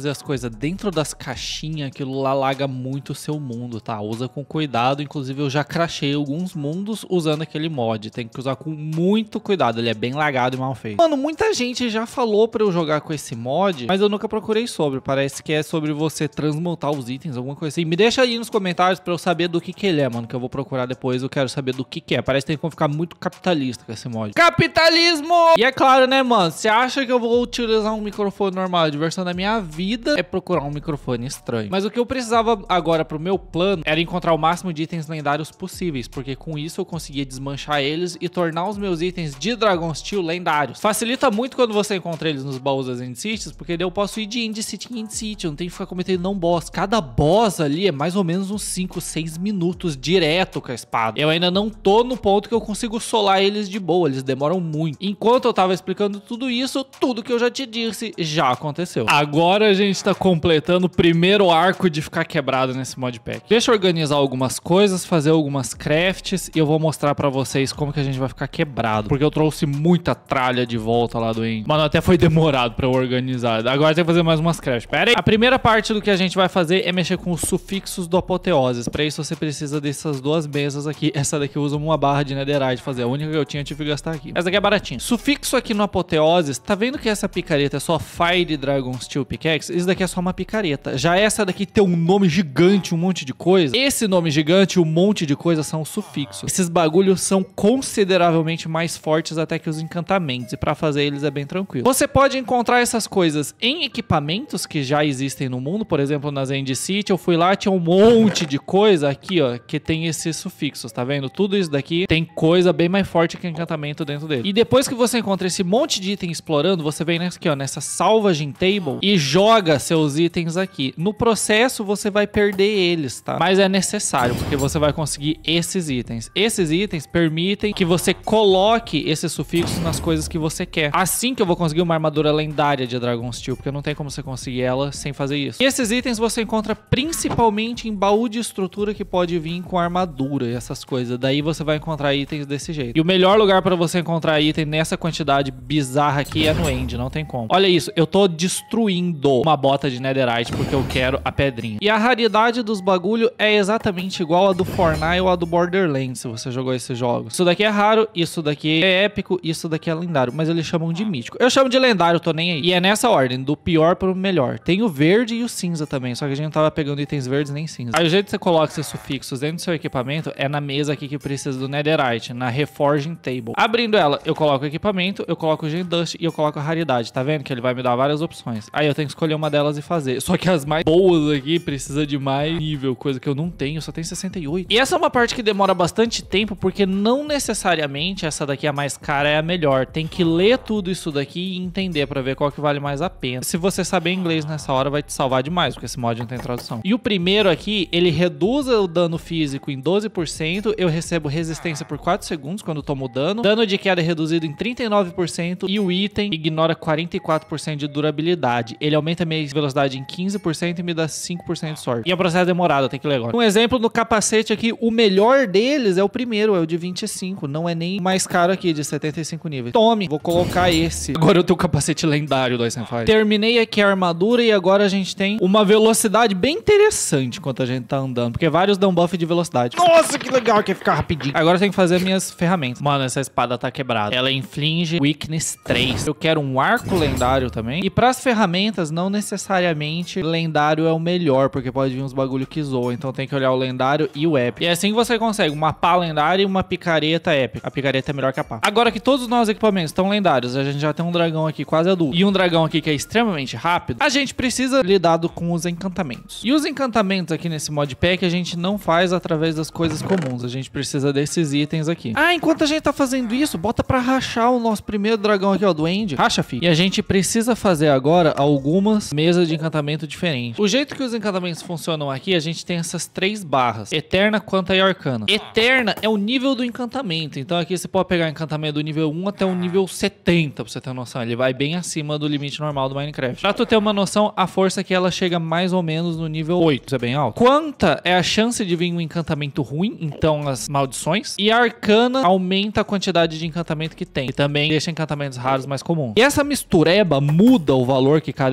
as coisas dentro das caixinhas, aquilo lá laga muito o seu mundo, tá? Usa com cuidado, inclusive eu já crashei alguns mundos usando aquele mod. Tem que usar com muito cuidado, ele é bem lagado e mal feito. Mano, muita gente já falou pra eu jogar com esse mod, mas eu nunca procurei sobre. Parece que é sobre você transmutar os itens, alguma coisa assim. Me deixa aí nos comentários pra eu saber do que que ele é, mano, que eu vou procurar depois. Eu quero saber do que que é. Parece que tem como ficar muito capitalista com esse mod. Capitalismo! E é claro, né, mano, você acha que eu vou utilizar um microfone normal? A diversão da minha vida é procurar um microfone estranho. Mas o que eu precisava agora pro meu plano era encontrar o máximo de itens lendários possíveis, porque com isso eu conseguia desmanchar eles e tornar os meus itens de Dragon Steel lendários. Facilita muito quando você encontra eles nos baús das End Cities, porque daí eu posso ir de End City em End City, eu não tenho que ficar cometendo não boss. Cada boss ali é mais ou menos uns cinco, seis minutos direto com a espada. Eu ainda não tô no ponto que eu consigo solar eles de boa, eles demoram muito. Enquanto eu tava explicando tudo isso, tudo que eu já te disse já aconteceu. Agora a gente tá completando o primeiro arco de ficar quebrado nesse modpack. Deixa eu organizar algumas coisas, fazer algumas crafts e eu vou mostrar pra vocês como que a gente vai ficar quebrado, porque eu trouxe muita tralha de volta lá do End. Mano, até foi demorado pra eu organizar. Agora tem que fazer mais umas crafts. Pera aí. A primeira parte do que a gente vai fazer é mexer com os sufixos do Apoteoses. Pra isso você precisa dessas duas mesas aqui. Essa daqui usa uma barra de netherite fazer. A única que eu tinha, eu tive que gastar aqui. Essa daqui é baratinha. Sufixo aqui no Apoteoses. Tá vendo que essa picareta é só Fire Dragon Steel Pickaxe? Isso daqui é só uma picareta. Já essa daqui tem um nome gigante, um monte de coisa. Esse nome gigante e um monte de coisa são os sufixos. Esses bagulhos são consideravelmente mais fortes até que os encantamentos. E pra fazer eles é bem tranquilo. Você pode encontrar essas coisas em equipamentos que já existem no mundo. Por exemplo, nas End City, eu fui lá, tinha um monte de coisa aqui, ó, que tem esses sufixos, tá vendo? Tudo isso daqui tem coisa bem mais forte que encantamento dentro dele. E depois que você encontra esse monte de item explorando, você vem nessa aqui, ó, nessa salvaging table e joga seus itens aqui. No processo, você vai perder eles, tá? Mas é necessário, porque você vai conseguir esses itens. Esses itens permitem que você coloque esses sufixos nas coisas que você quer. Assim que eu vou conseguir uma armadura lendária de Dragon Steel, porque não tem como você conseguir ela sem fazer isso. E esses itens você encontra principalmente em baú de estrutura que pode vir com armadura e essas coisas. Daí você vai encontrar itens desse jeito. E o melhor lugar para você encontrar item nessa quantidade bizarra aqui é no End, não tem como. Olha isso, eu tô destruindo uma bota de netherite porque eu quero a pedrinha. E a raridade dos bagulho é exatamente igual a do Fortnite ou a do Borderlands, se você jogou esses jogos. Isso daqui é raro, isso daqui é épico, isso daqui é lendário, mas eles chamam de mítico. Eu chamo de lendário, tô nem aí. E é nessa ordem, do pior pro melhor. Tem o verde e o cinza também, só que a gente não tava pegando itens verdes nem cinza. Aí o jeito que você coloca esses sufixos dentro do seu equipamento é na mesa aqui que precisa do netherite, na Reforging Table. Abrindo ela, eu coloco o equipamento, eu coloco o Gen Dust e eu coloco a raridade, tá vendo? Que ele vai me dar várias opções. Aí eu tenho que escolher uma delas e fazer. Só que as mais boas aqui precisa de mais nível, coisa que eu não tenho, só tenho sessenta e oito. E essa é uma parte que demora bastante tempo, porque não necessariamente essa daqui a mais cara é a melhor. Tem que ler tudo isso daqui e entender pra ver qual que vale mais a pena. Se você saber inglês nessa hora, vai te salvar demais, porque esse mod não tem tradução. E o primeiro aqui, ele reduz o dano físico em doze por cento, eu recebo resistência por quatro segundos quando tomo dano, dano de queda reduzido em trinta e nove por cento e o item ignora quarenta e quatro por cento de durabilidade. Ele aumenta a minha velocidade em quinze por cento e me dá cinco por cento de sorte. E é um processo demorado, tem que ler agora. Um exemplo no capacete aqui, o melhor deles é o primeiro, é o de vinte e cinco, não é nem mais caro aqui, de setenta e cinco níveis. Tome, vou colocar esse. Agora eu tenho o capacete lendário do Ice and Fire. Terminei aqui a armadura e agora a gente tem uma velocidade bem interessante enquanto a gente tá andando, porque vários dão buff de velocidade. Nossa, que legal que é ficar rapidinho. Agora eu tenho que fazer minhas ferramentas. Mano, essa espada tá quebrada. Ela inflige Weakness três. Eu quero um arco lendário também. E pras ferramentas, não necessariamente lendário é o melhor, porque pode vir uns bagulho que zoa. Então tem que olhar o lendário e o épico. E é assim que você consegue uma pá lendária e uma picareta épica. A picareta é melhor que a pá. Agora que todos os nossos equipamentos estão lendários, a gente já tem um dragão aqui quase adulto e um dragão aqui que é extremamente rápido, a gente precisa lidar com os encantamentos. E os encantamentos aqui nesse modpack a gente não faz através das coisas comuns. A gente precisa desses itens aqui. Ah, enquanto a gente tá fazendo isso, bota pra rachar o nosso primeiro dragão aqui, ó, do End. Racha, fi. E a gente precisa fazer agora algumas mesas de encantamento diferentes. O jeito que os encantamentos funcionam aqui, a gente tem essas três barras: Eterna, Quanta e Arcana. Eterna é o nível do encantamento. Então aqui você pode pegar encantamento do nível um até o nível setenta, pra você ter uma noção. Ele vai bem acima do limite normal do Minecraft. Pra tu ter uma noção, a força aqui ela chega mais ou menos no nível oito. Isso é bem alto. Quanta é a chance de vir um encantamento ruim, então as maldições. E a Arcana aumenta a quantidade de encantamento que tem. E também deixa encantamentos raros mais comuns. E essa mistureba muda o valor que cada encantamento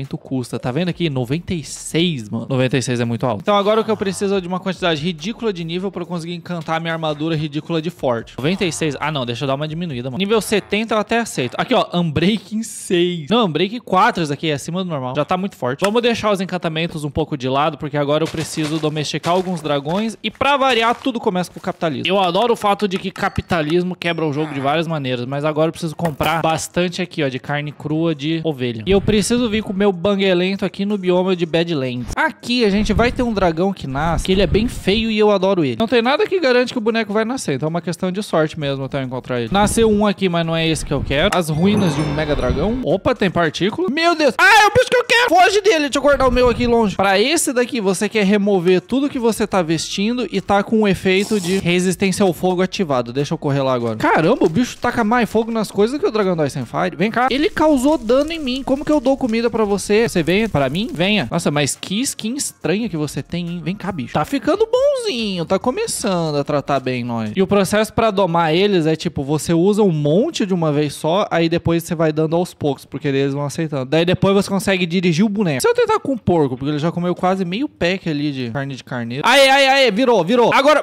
equipamento custa. Tá vendo aqui? noventa e seis, mano. noventa e seis é muito alto. Então agora o que eu preciso é de uma quantidade ridícula de nível pra eu conseguir encantar a minha armadura ridícula de forte. noventa e seis. Ah, não. Deixa eu dar uma diminuída, mano. Nível setenta eu até aceito. Aqui, ó. Unbreaking seis. Não, Unbreaking quatro. Isso aqui é acima do normal. Já tá muito forte. Vamos deixar os encantamentos um pouco de lado, porque agora eu preciso domesticar alguns dragões. E pra variar, tudo começa com o capitalismo. Eu adoro o fato de que capitalismo quebra o jogo de várias maneiras, mas agora eu preciso comprar bastante aqui, ó, de carne crua de ovelha. E eu preciso vir com o meu banguelento aqui no bioma de Badlands. Aqui a gente vai ter um dragão que nasce, que ele é bem feio e eu adoro ele. Não tem nada que garante que o boneco vai nascer, então é uma questão de sorte mesmo até eu encontrar ele. Nasceu um aqui, mas não é esse que eu quero. As ruínas de um mega dragão. Opa, tem partícula. Meu Deus. Ah, é o bicho que eu quero. Foge dele. Deixa eu guardar o meu aqui longe. Pra esse daqui, você quer remover tudo que você tá vestindo e tá com o efeito de resistência ao fogo ativado. Deixa eu correr lá agora. Caramba, o bicho taca mais fogo nas coisas que o dragão do Ice and Fire. Vem cá. Ele causou dano em mim. Como que eu dou comida pra você? Você vem pra mim? Venha. Nossa, mas que skin estranha que você tem, hein? Vem cá, bicho. Tá ficando bonzinho. Tá começando a tratar bem nós. E o processo pra domar eles é tipo, você usa um monte de uma vez só, aí depois você vai dando aos poucos, porque eles vão aceitando. Daí depois você consegue dirigir o boneco. Se eu tentar com o porco, porque ele já comeu quase meio pack ali de carne de carneiro. Aê, aê, aê. Virou, virou. Agora,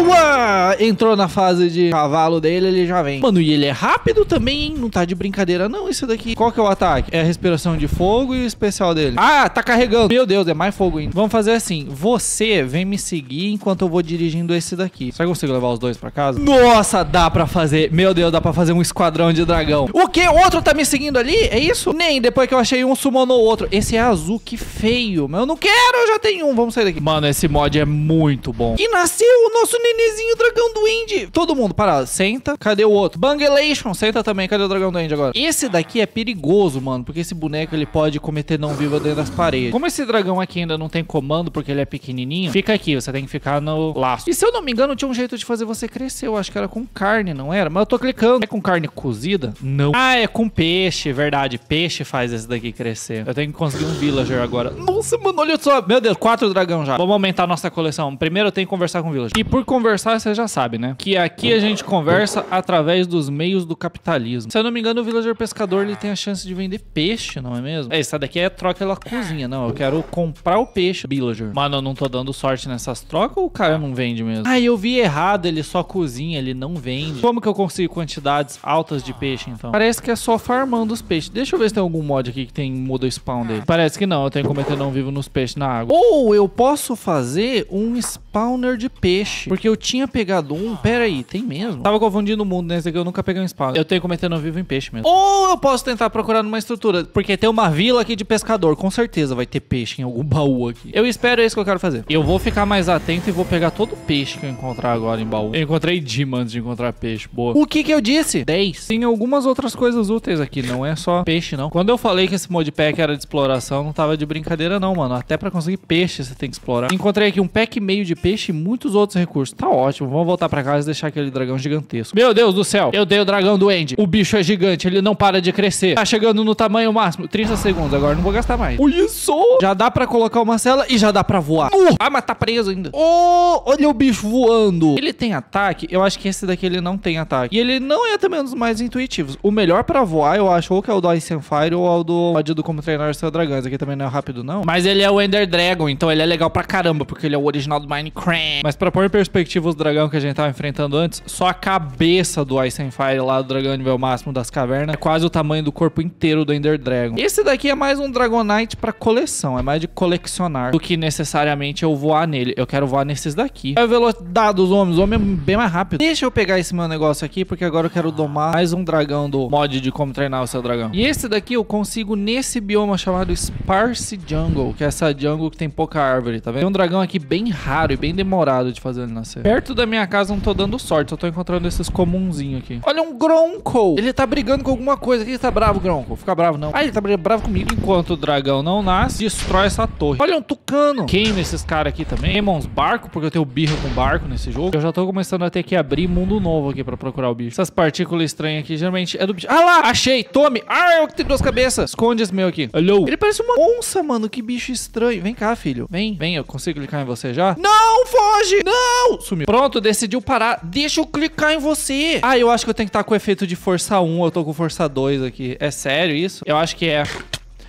boa! Entrou na fase de cavalo dele, ele já vem. Mano, e ele é rápido também, hein? Não tá de brincadeira não, isso daqui. Qual que é o ataque? É a respiração de fogo e o especial dele. Ah, tá carregando. Meu Deus, é mais fogo ainda. Vamos fazer assim. Você vem me seguir enquanto eu vou dirigindo esse daqui. Será que eu consigo levar os dois pra casa? Nossa, dá pra fazer. Meu Deus, dá pra fazer um esquadrão de dragão. O quê? Outro tá me seguindo ali? É isso? Nem depois que eu achei um, summonou o outro. Esse é azul, que feio. Mas eu não quero, eu já tenho um. Vamos sair daqui. Mano, esse mod é muito bom. E nasceu o nosso nenezinho dragão duende. Todo mundo, para. Senta. Cadê o outro? Bangelation. Senta também. Cadê o dragão duende agora? Esse daqui é perigoso, mano. Porque esse boneco, ele pode cometer não viva dentro das paredes. Como esse dragão aqui ainda não tem comando, porque ele é pequenininho, fica aqui. Você tem que ficar no laço. E se eu não me engano, tinha um jeito de fazer você crescer. Eu acho que era com carne, não era? Mas eu tô clicando. É com carne cozida? Não. Ah, é com peixe. Verdade. Peixe faz esse daqui crescer. Eu tenho que conseguir um villager agora. Nossa, mano, olha só. Meu Deus, quatro dragão já. Vamos aumentar a nossa coleção. Primeiro eu tenho que conversar com o villager. E por conversar, você já sabe, né? Que aqui a gente conversa através dos meios do capitalismo. Se eu não me engano, o villager pescador, ele tem a chance de vender peixe, não é mesmo? É, essa daqui é troca pela cozinha. Não, eu quero comprar o peixe, villager. Mano, eu não tô dando sorte nessas trocas ou o cara não vende mesmo? Ah, eu vi errado. Ele só cozinha, ele não vende. Como que eu consigo quantidades altas de peixe, então? Parece que é só farmando os peixes. Deixa eu ver se tem algum mod aqui que tem muda o spawn dele. Parece que não. Eu tenho que cometer não vivo nos peixes na água. Ou eu posso fazer um spawner de peixe. Porque eu tinha pegado um... Pera aí, tem mesmo? Tava confundindo o mundo nesse aqui, eu nunca peguei um spawner. Eu tenho que cometer não vivo em peixe mesmo. Ou eu posso tentar procurar numa estrutura. Porque tem uma vila aqui de pescador. Com certeza vai ter peixe em algum baú aqui. Eu espero, é isso que eu quero fazer. Eu vou ficar mais atento e vou pegar todo o peixe que eu encontrar agora em baú. Eu encontrei Dima antes de encontrar peixe. Boa. O que que eu disse? dez. Tem algumas outras coisas úteis aqui. Não é só peixe, não. Quando eu falei que esse modpack era de exploração, não tava de brincadeira, não, mano. Até pra conseguir peixe você tem que explorar. Encontrei aqui um pack meio de peixe e muitos outros recursos. Tá ótimo. Vamos voltar pra casa e deixar aquele dragão gigantesco. Meu Deus do céu. Eu dei o dragão do Andy. O bicho é gigante. Ele não para de crescer. Tá chegando no tamanho máximo. trinta segundos. Agora não vou gastar mais. Olha só. Já dá pra colocar uma cela e já dá pra voar. Uh! Ah, mas tá preso ainda. Oh, olha o bicho voando. Ele tem ataque? Eu acho que esse daqui ele não tem ataque. E ele não é também um dos mais intuitivos. O melhor pra voar, eu acho, ou que é o do Ice and Fire ou é o do mod do Como Treinar Seu Dragão. Esse aqui também não é rápido, não. Mas ele é o Ender Dragon, então ele é legal pra caramba, porque ele é o original do Minecraft. Mas pra pôr em perspectiva os dragão que a gente tava enfrentando antes, só a cabeça do Ice and Fire lá, do dragão nível máximo das cavernas, é quase o tamanho do corpo inteiro do Ender Dragon. Esse daqui é mais um Dragonite pra coleção, é mais de colecionar do que necessariamente eu voar nele. Eu quero voar nesses daqui. A velocidade dos homens, o homem é bem mais rápido. Deixa eu pegar esse meu negócio aqui, porque agora eu quero domar mais um dragão do mod de Como Treinar o Seu Dragão. E esse daqui eu consigo nesse bioma chamado Sparse Jungle, que é essa jungle que tem pouca árvore, tá vendo? Tem um dragão aqui bem raro e bem demorado de fazer ele nascer. Perto da minha casa não tô dando sorte, só tô encontrando esses comunzinhos aqui. Olha um Gronko! Ele tá brigando com alguma coisa. Ele tá bravo, Gronko. Fica bravo não. Ah, ele tá bravo comigo. Enquanto o dragão não nasce, destrói essa torre. Olha um tucano. Queima esses caras aqui também. Queima uns barcos, porque eu tenho birra com barco nesse jogo. Eu já tô começando a ter que abrir mundo novo aqui pra procurar o bicho. Essas partículas estranhas aqui, geralmente é do bicho. Ah lá! Achei! Tome! Ah, eu que tenho duas cabeças. Esconde esse meu aqui. Alô? Ele parece uma onça, mano. Que bicho estranho. Vem cá, filho. Vem, vem. Eu consigo clicar em você já? Não! Foge! Não! Sumiu. Pronto, decidiu parar. Deixa eu clicar em você. Ah, eu acho que eu tenho que estar com o efeito de força um. Eu tô com força dois aqui. É sério isso? Eu acho que é...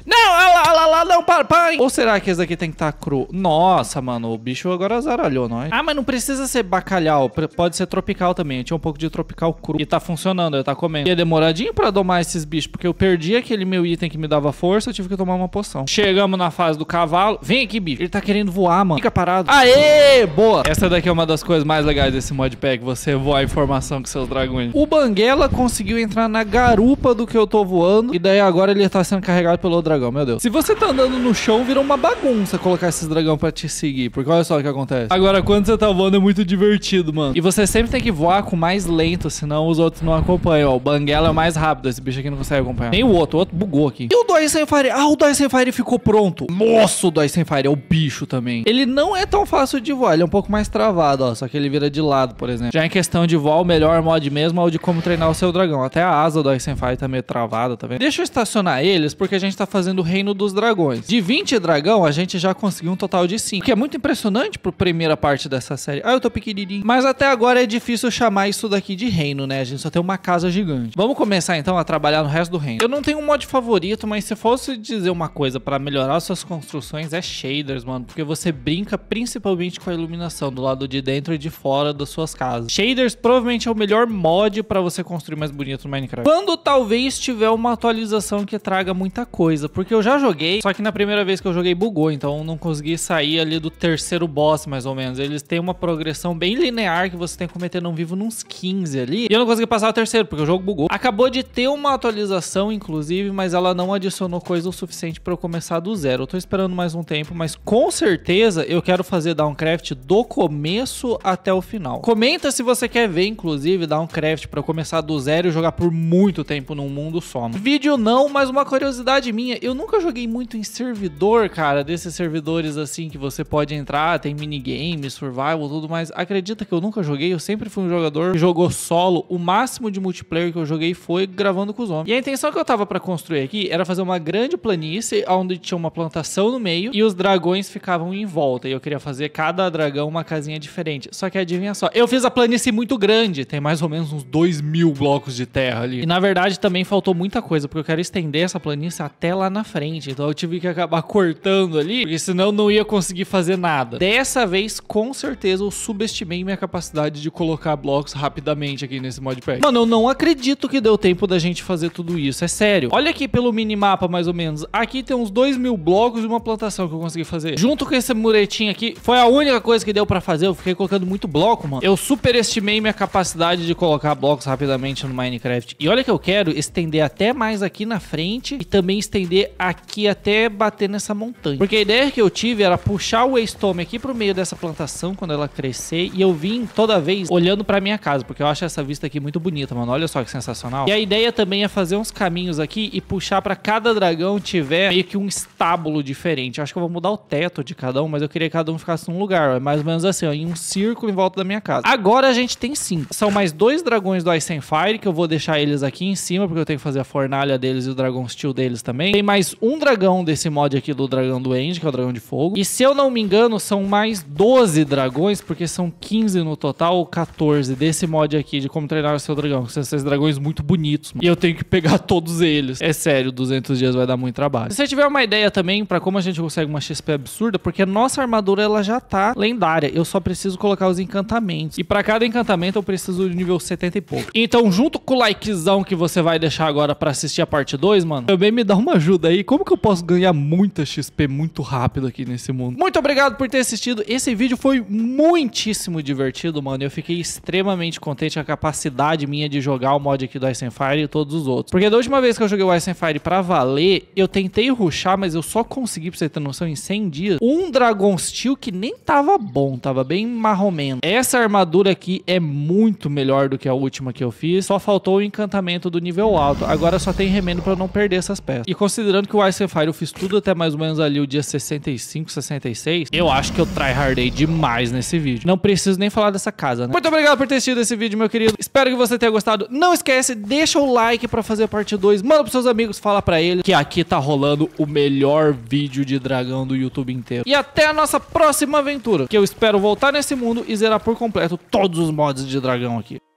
Não, olha lá, olha lá, lá, não, para, para. Ou será que esse daqui tem que estar cru? Nossa, mano, o bicho agora zaralhou nós. Ah, mas não precisa ser bacalhau, pode ser tropical também. Eu tinha um pouco de tropical cru. E tá funcionando, eu tá comendo. E é demoradinho pra domar esses bichos, porque eu perdi aquele meu item que me dava força, eu tive que tomar uma poção. Chegamos na fase do cavalo. Vem aqui, bicho. Ele tá querendo voar, mano. Fica parado. Aê, boa. Essa daqui é uma das coisas mais legais desse modpack, você voar a informação com seus dragões. O Banguela conseguiu entrar na garupa do que eu tô voando, e daí agora ele tá sendo carregado pelo dragão, meu Deus. Se você tá andando no chão, vira uma bagunça colocar esses dragão pra te seguir, porque olha só o que acontece. Agora, quando você tá voando, é muito divertido, mano. E você sempre tem que voar com mais lento, senão os outros não acompanham. Ó, o Banguela é o mais rápido, esse bicho aqui não consegue acompanhar. Nem o outro, o outro bugou aqui. E o Dyson Fire? Ah, o Dyson Fire ficou pronto. Nossa, o Dyson Fire é o bicho também. Ele não é tão fácil de voar, ele é um pouco mais travado, ó, só que ele vira de lado, por exemplo. Já em questão de voar, o melhor mod mesmo é o de como treinar o seu dragão. Até a asa do Dyson Fire tá meio travada, tá vendo? Deixa eu estacionar eles, porque a gente tá fazendo o reino dos dragões. De vinte dragão, a gente já conseguiu um total de cinco, que é muito impressionante pro primeira parte dessa série. Ah, eu tô pequenininho. Mas até agora é difícil chamar isso daqui de reino, né? A gente só tem uma casa gigante. Vamos começar então a trabalhar no resto do reino. Eu não tenho um mod favorito, mas se fosse dizer uma coisa pra melhorar suas construções, é shaders, mano. Porque você brinca principalmente com a iluminação do lado de dentro e de fora das suas casas. Shaders provavelmente é o melhor mod pra você construir mais bonito no Minecraft. Quando talvez tiver uma atualização que traga muita coisa. Porque eu já joguei, só que na primeira vez que eu joguei bugou, então eu não consegui sair ali do terceiro boss, mais ou menos. Eles têm uma progressão bem linear que você tem que cometer não vivo nos quinze ali. E eu não consegui passar o terceiro, porque o jogo bugou. Acabou de ter uma atualização, inclusive, mas ela não adicionou coisa o suficiente pra eu começar do zero. Eu tô esperando mais um tempo, mas com certeza eu quero fazer Downcraft do começo até o final. Comenta se você quer ver, inclusive, Downcraft pra eu começar do zero e jogar por muito tempo num mundo só, mano. Vídeo não, mas uma curiosidade minha, eu nunca joguei muito em servidor, cara, desses servidores assim que você pode entrar, tem minigame, survival, tudo mais. Acredita que eu nunca joguei, eu sempre fui um jogador que jogou solo. O máximo de multiplayer que eu joguei foi gravando com os homens. E a intenção que eu tava pra construir aqui era fazer uma grande planície, onde tinha uma plantação no meio e os dragões ficavam em volta. E eu queria fazer cada dragão uma casinha diferente. Só que adivinha só, eu fiz a planície muito grande, tem mais ou menos uns dois mil blocos de terra ali. E na verdade também faltou muita coisa, porque eu quero estender essa planície até lá na frente. Então eu tive que acabar cortando ali, porque senão eu não ia conseguir fazer nada. Dessa vez, com certeza, eu subestimei minha capacidade de colocar blocos rapidamente aqui nesse modpack. Mano, eu não acredito que deu tempo da gente fazer tudo isso, é sério. Olha aqui pelo minimapa, mais ou menos. Aqui tem uns dois mil blocos e uma plantação que eu consegui fazer. Junto com esse muretinho aqui, foi a única coisa que deu pra fazer. Eu fiquei colocando muito bloco, mano. Eu superestimei minha capacidade de colocar blocos rapidamente no Minecraft. E olha que eu quero estender até mais aqui na frente e também estender aqui até bater nessa montanha. Porque a ideia que eu tive era puxar o Waystone aqui pro meio dessa plantação quando ela crescer, e eu vim toda vez olhando pra minha casa, porque eu acho essa vista aqui muito bonita, mano. Olha só que sensacional. E a ideia também é fazer uns caminhos aqui e puxar pra cada dragão tiver meio que um estábulo diferente. Eu acho que eu vou mudar o teto de cada um, mas eu queria que cada um ficasse num lugar, ó. É mais ou menos assim, ó, em um círculo em volta da minha casa. Agora a gente tem cinco. São mais dois dragões do Ice and Fire, que eu vou deixar eles aqui em cima, porque eu tenho que fazer a fornalha deles e o dragão steel deles também. Tem mais um dragão desse mod aqui do dragão do End, que é o dragão de fogo. E se eu não me engano, são mais doze dragões, porque são quinze no total, ou quatorze desse mod aqui de como treinar o seu dragão. São esses dragões muito bonitos, mano. E eu tenho que pegar todos eles. É sério, duzentos dias vai dar muito trabalho. Se você tiver uma ideia também pra como a gente consegue uma X P absurda, porque a nossa armadura ela já tá lendária. Eu só preciso colocar os encantamentos. E pra cada encantamento eu preciso de nível setenta e pouco. Então, junto com o likezão que você vai deixar agora pra assistir a parte dois, mano, também me dá uma ajuda aí. Como que eu posso ganhar muita X P muito rápido aqui nesse mundo? Muito obrigado por ter assistido. Esse vídeo foi muitíssimo divertido, mano. Eu fiquei extremamente contente com a capacidade minha de jogar o mod aqui do Ice and Fire e todos os outros. Porque da última vez que eu joguei o Ice and Fire pra valer, eu tentei rushar, mas eu só consegui, pra você ter noção, em cem dias, um Dragon Steel que nem tava bom, tava bem marromeno. Essa armadura aqui é muito melhor do que a última que eu fiz. Só faltou o encantamento do nível alto. Agora só tem remendo pra eu não perder essas peças. E considerando que o Ice and Fire eu fiz tudo até mais ou menos ali o dia sessenta e cinco, sessenta e seis, eu acho que eu tryhardei demais nesse vídeo. Não preciso nem falar dessa casa, né? Muito obrigado por ter assistido esse vídeo, meu querido. Espero que você tenha gostado. Não esquece, deixa o like pra fazer a parte dois. Manda pros seus amigos, fala pra eles que aqui tá rolando o melhor vídeo de dragão do YouTube inteiro. E até a nossa próxima aventura, que eu espero voltar nesse mundo e zerar por completo todos os mods de dragão aqui.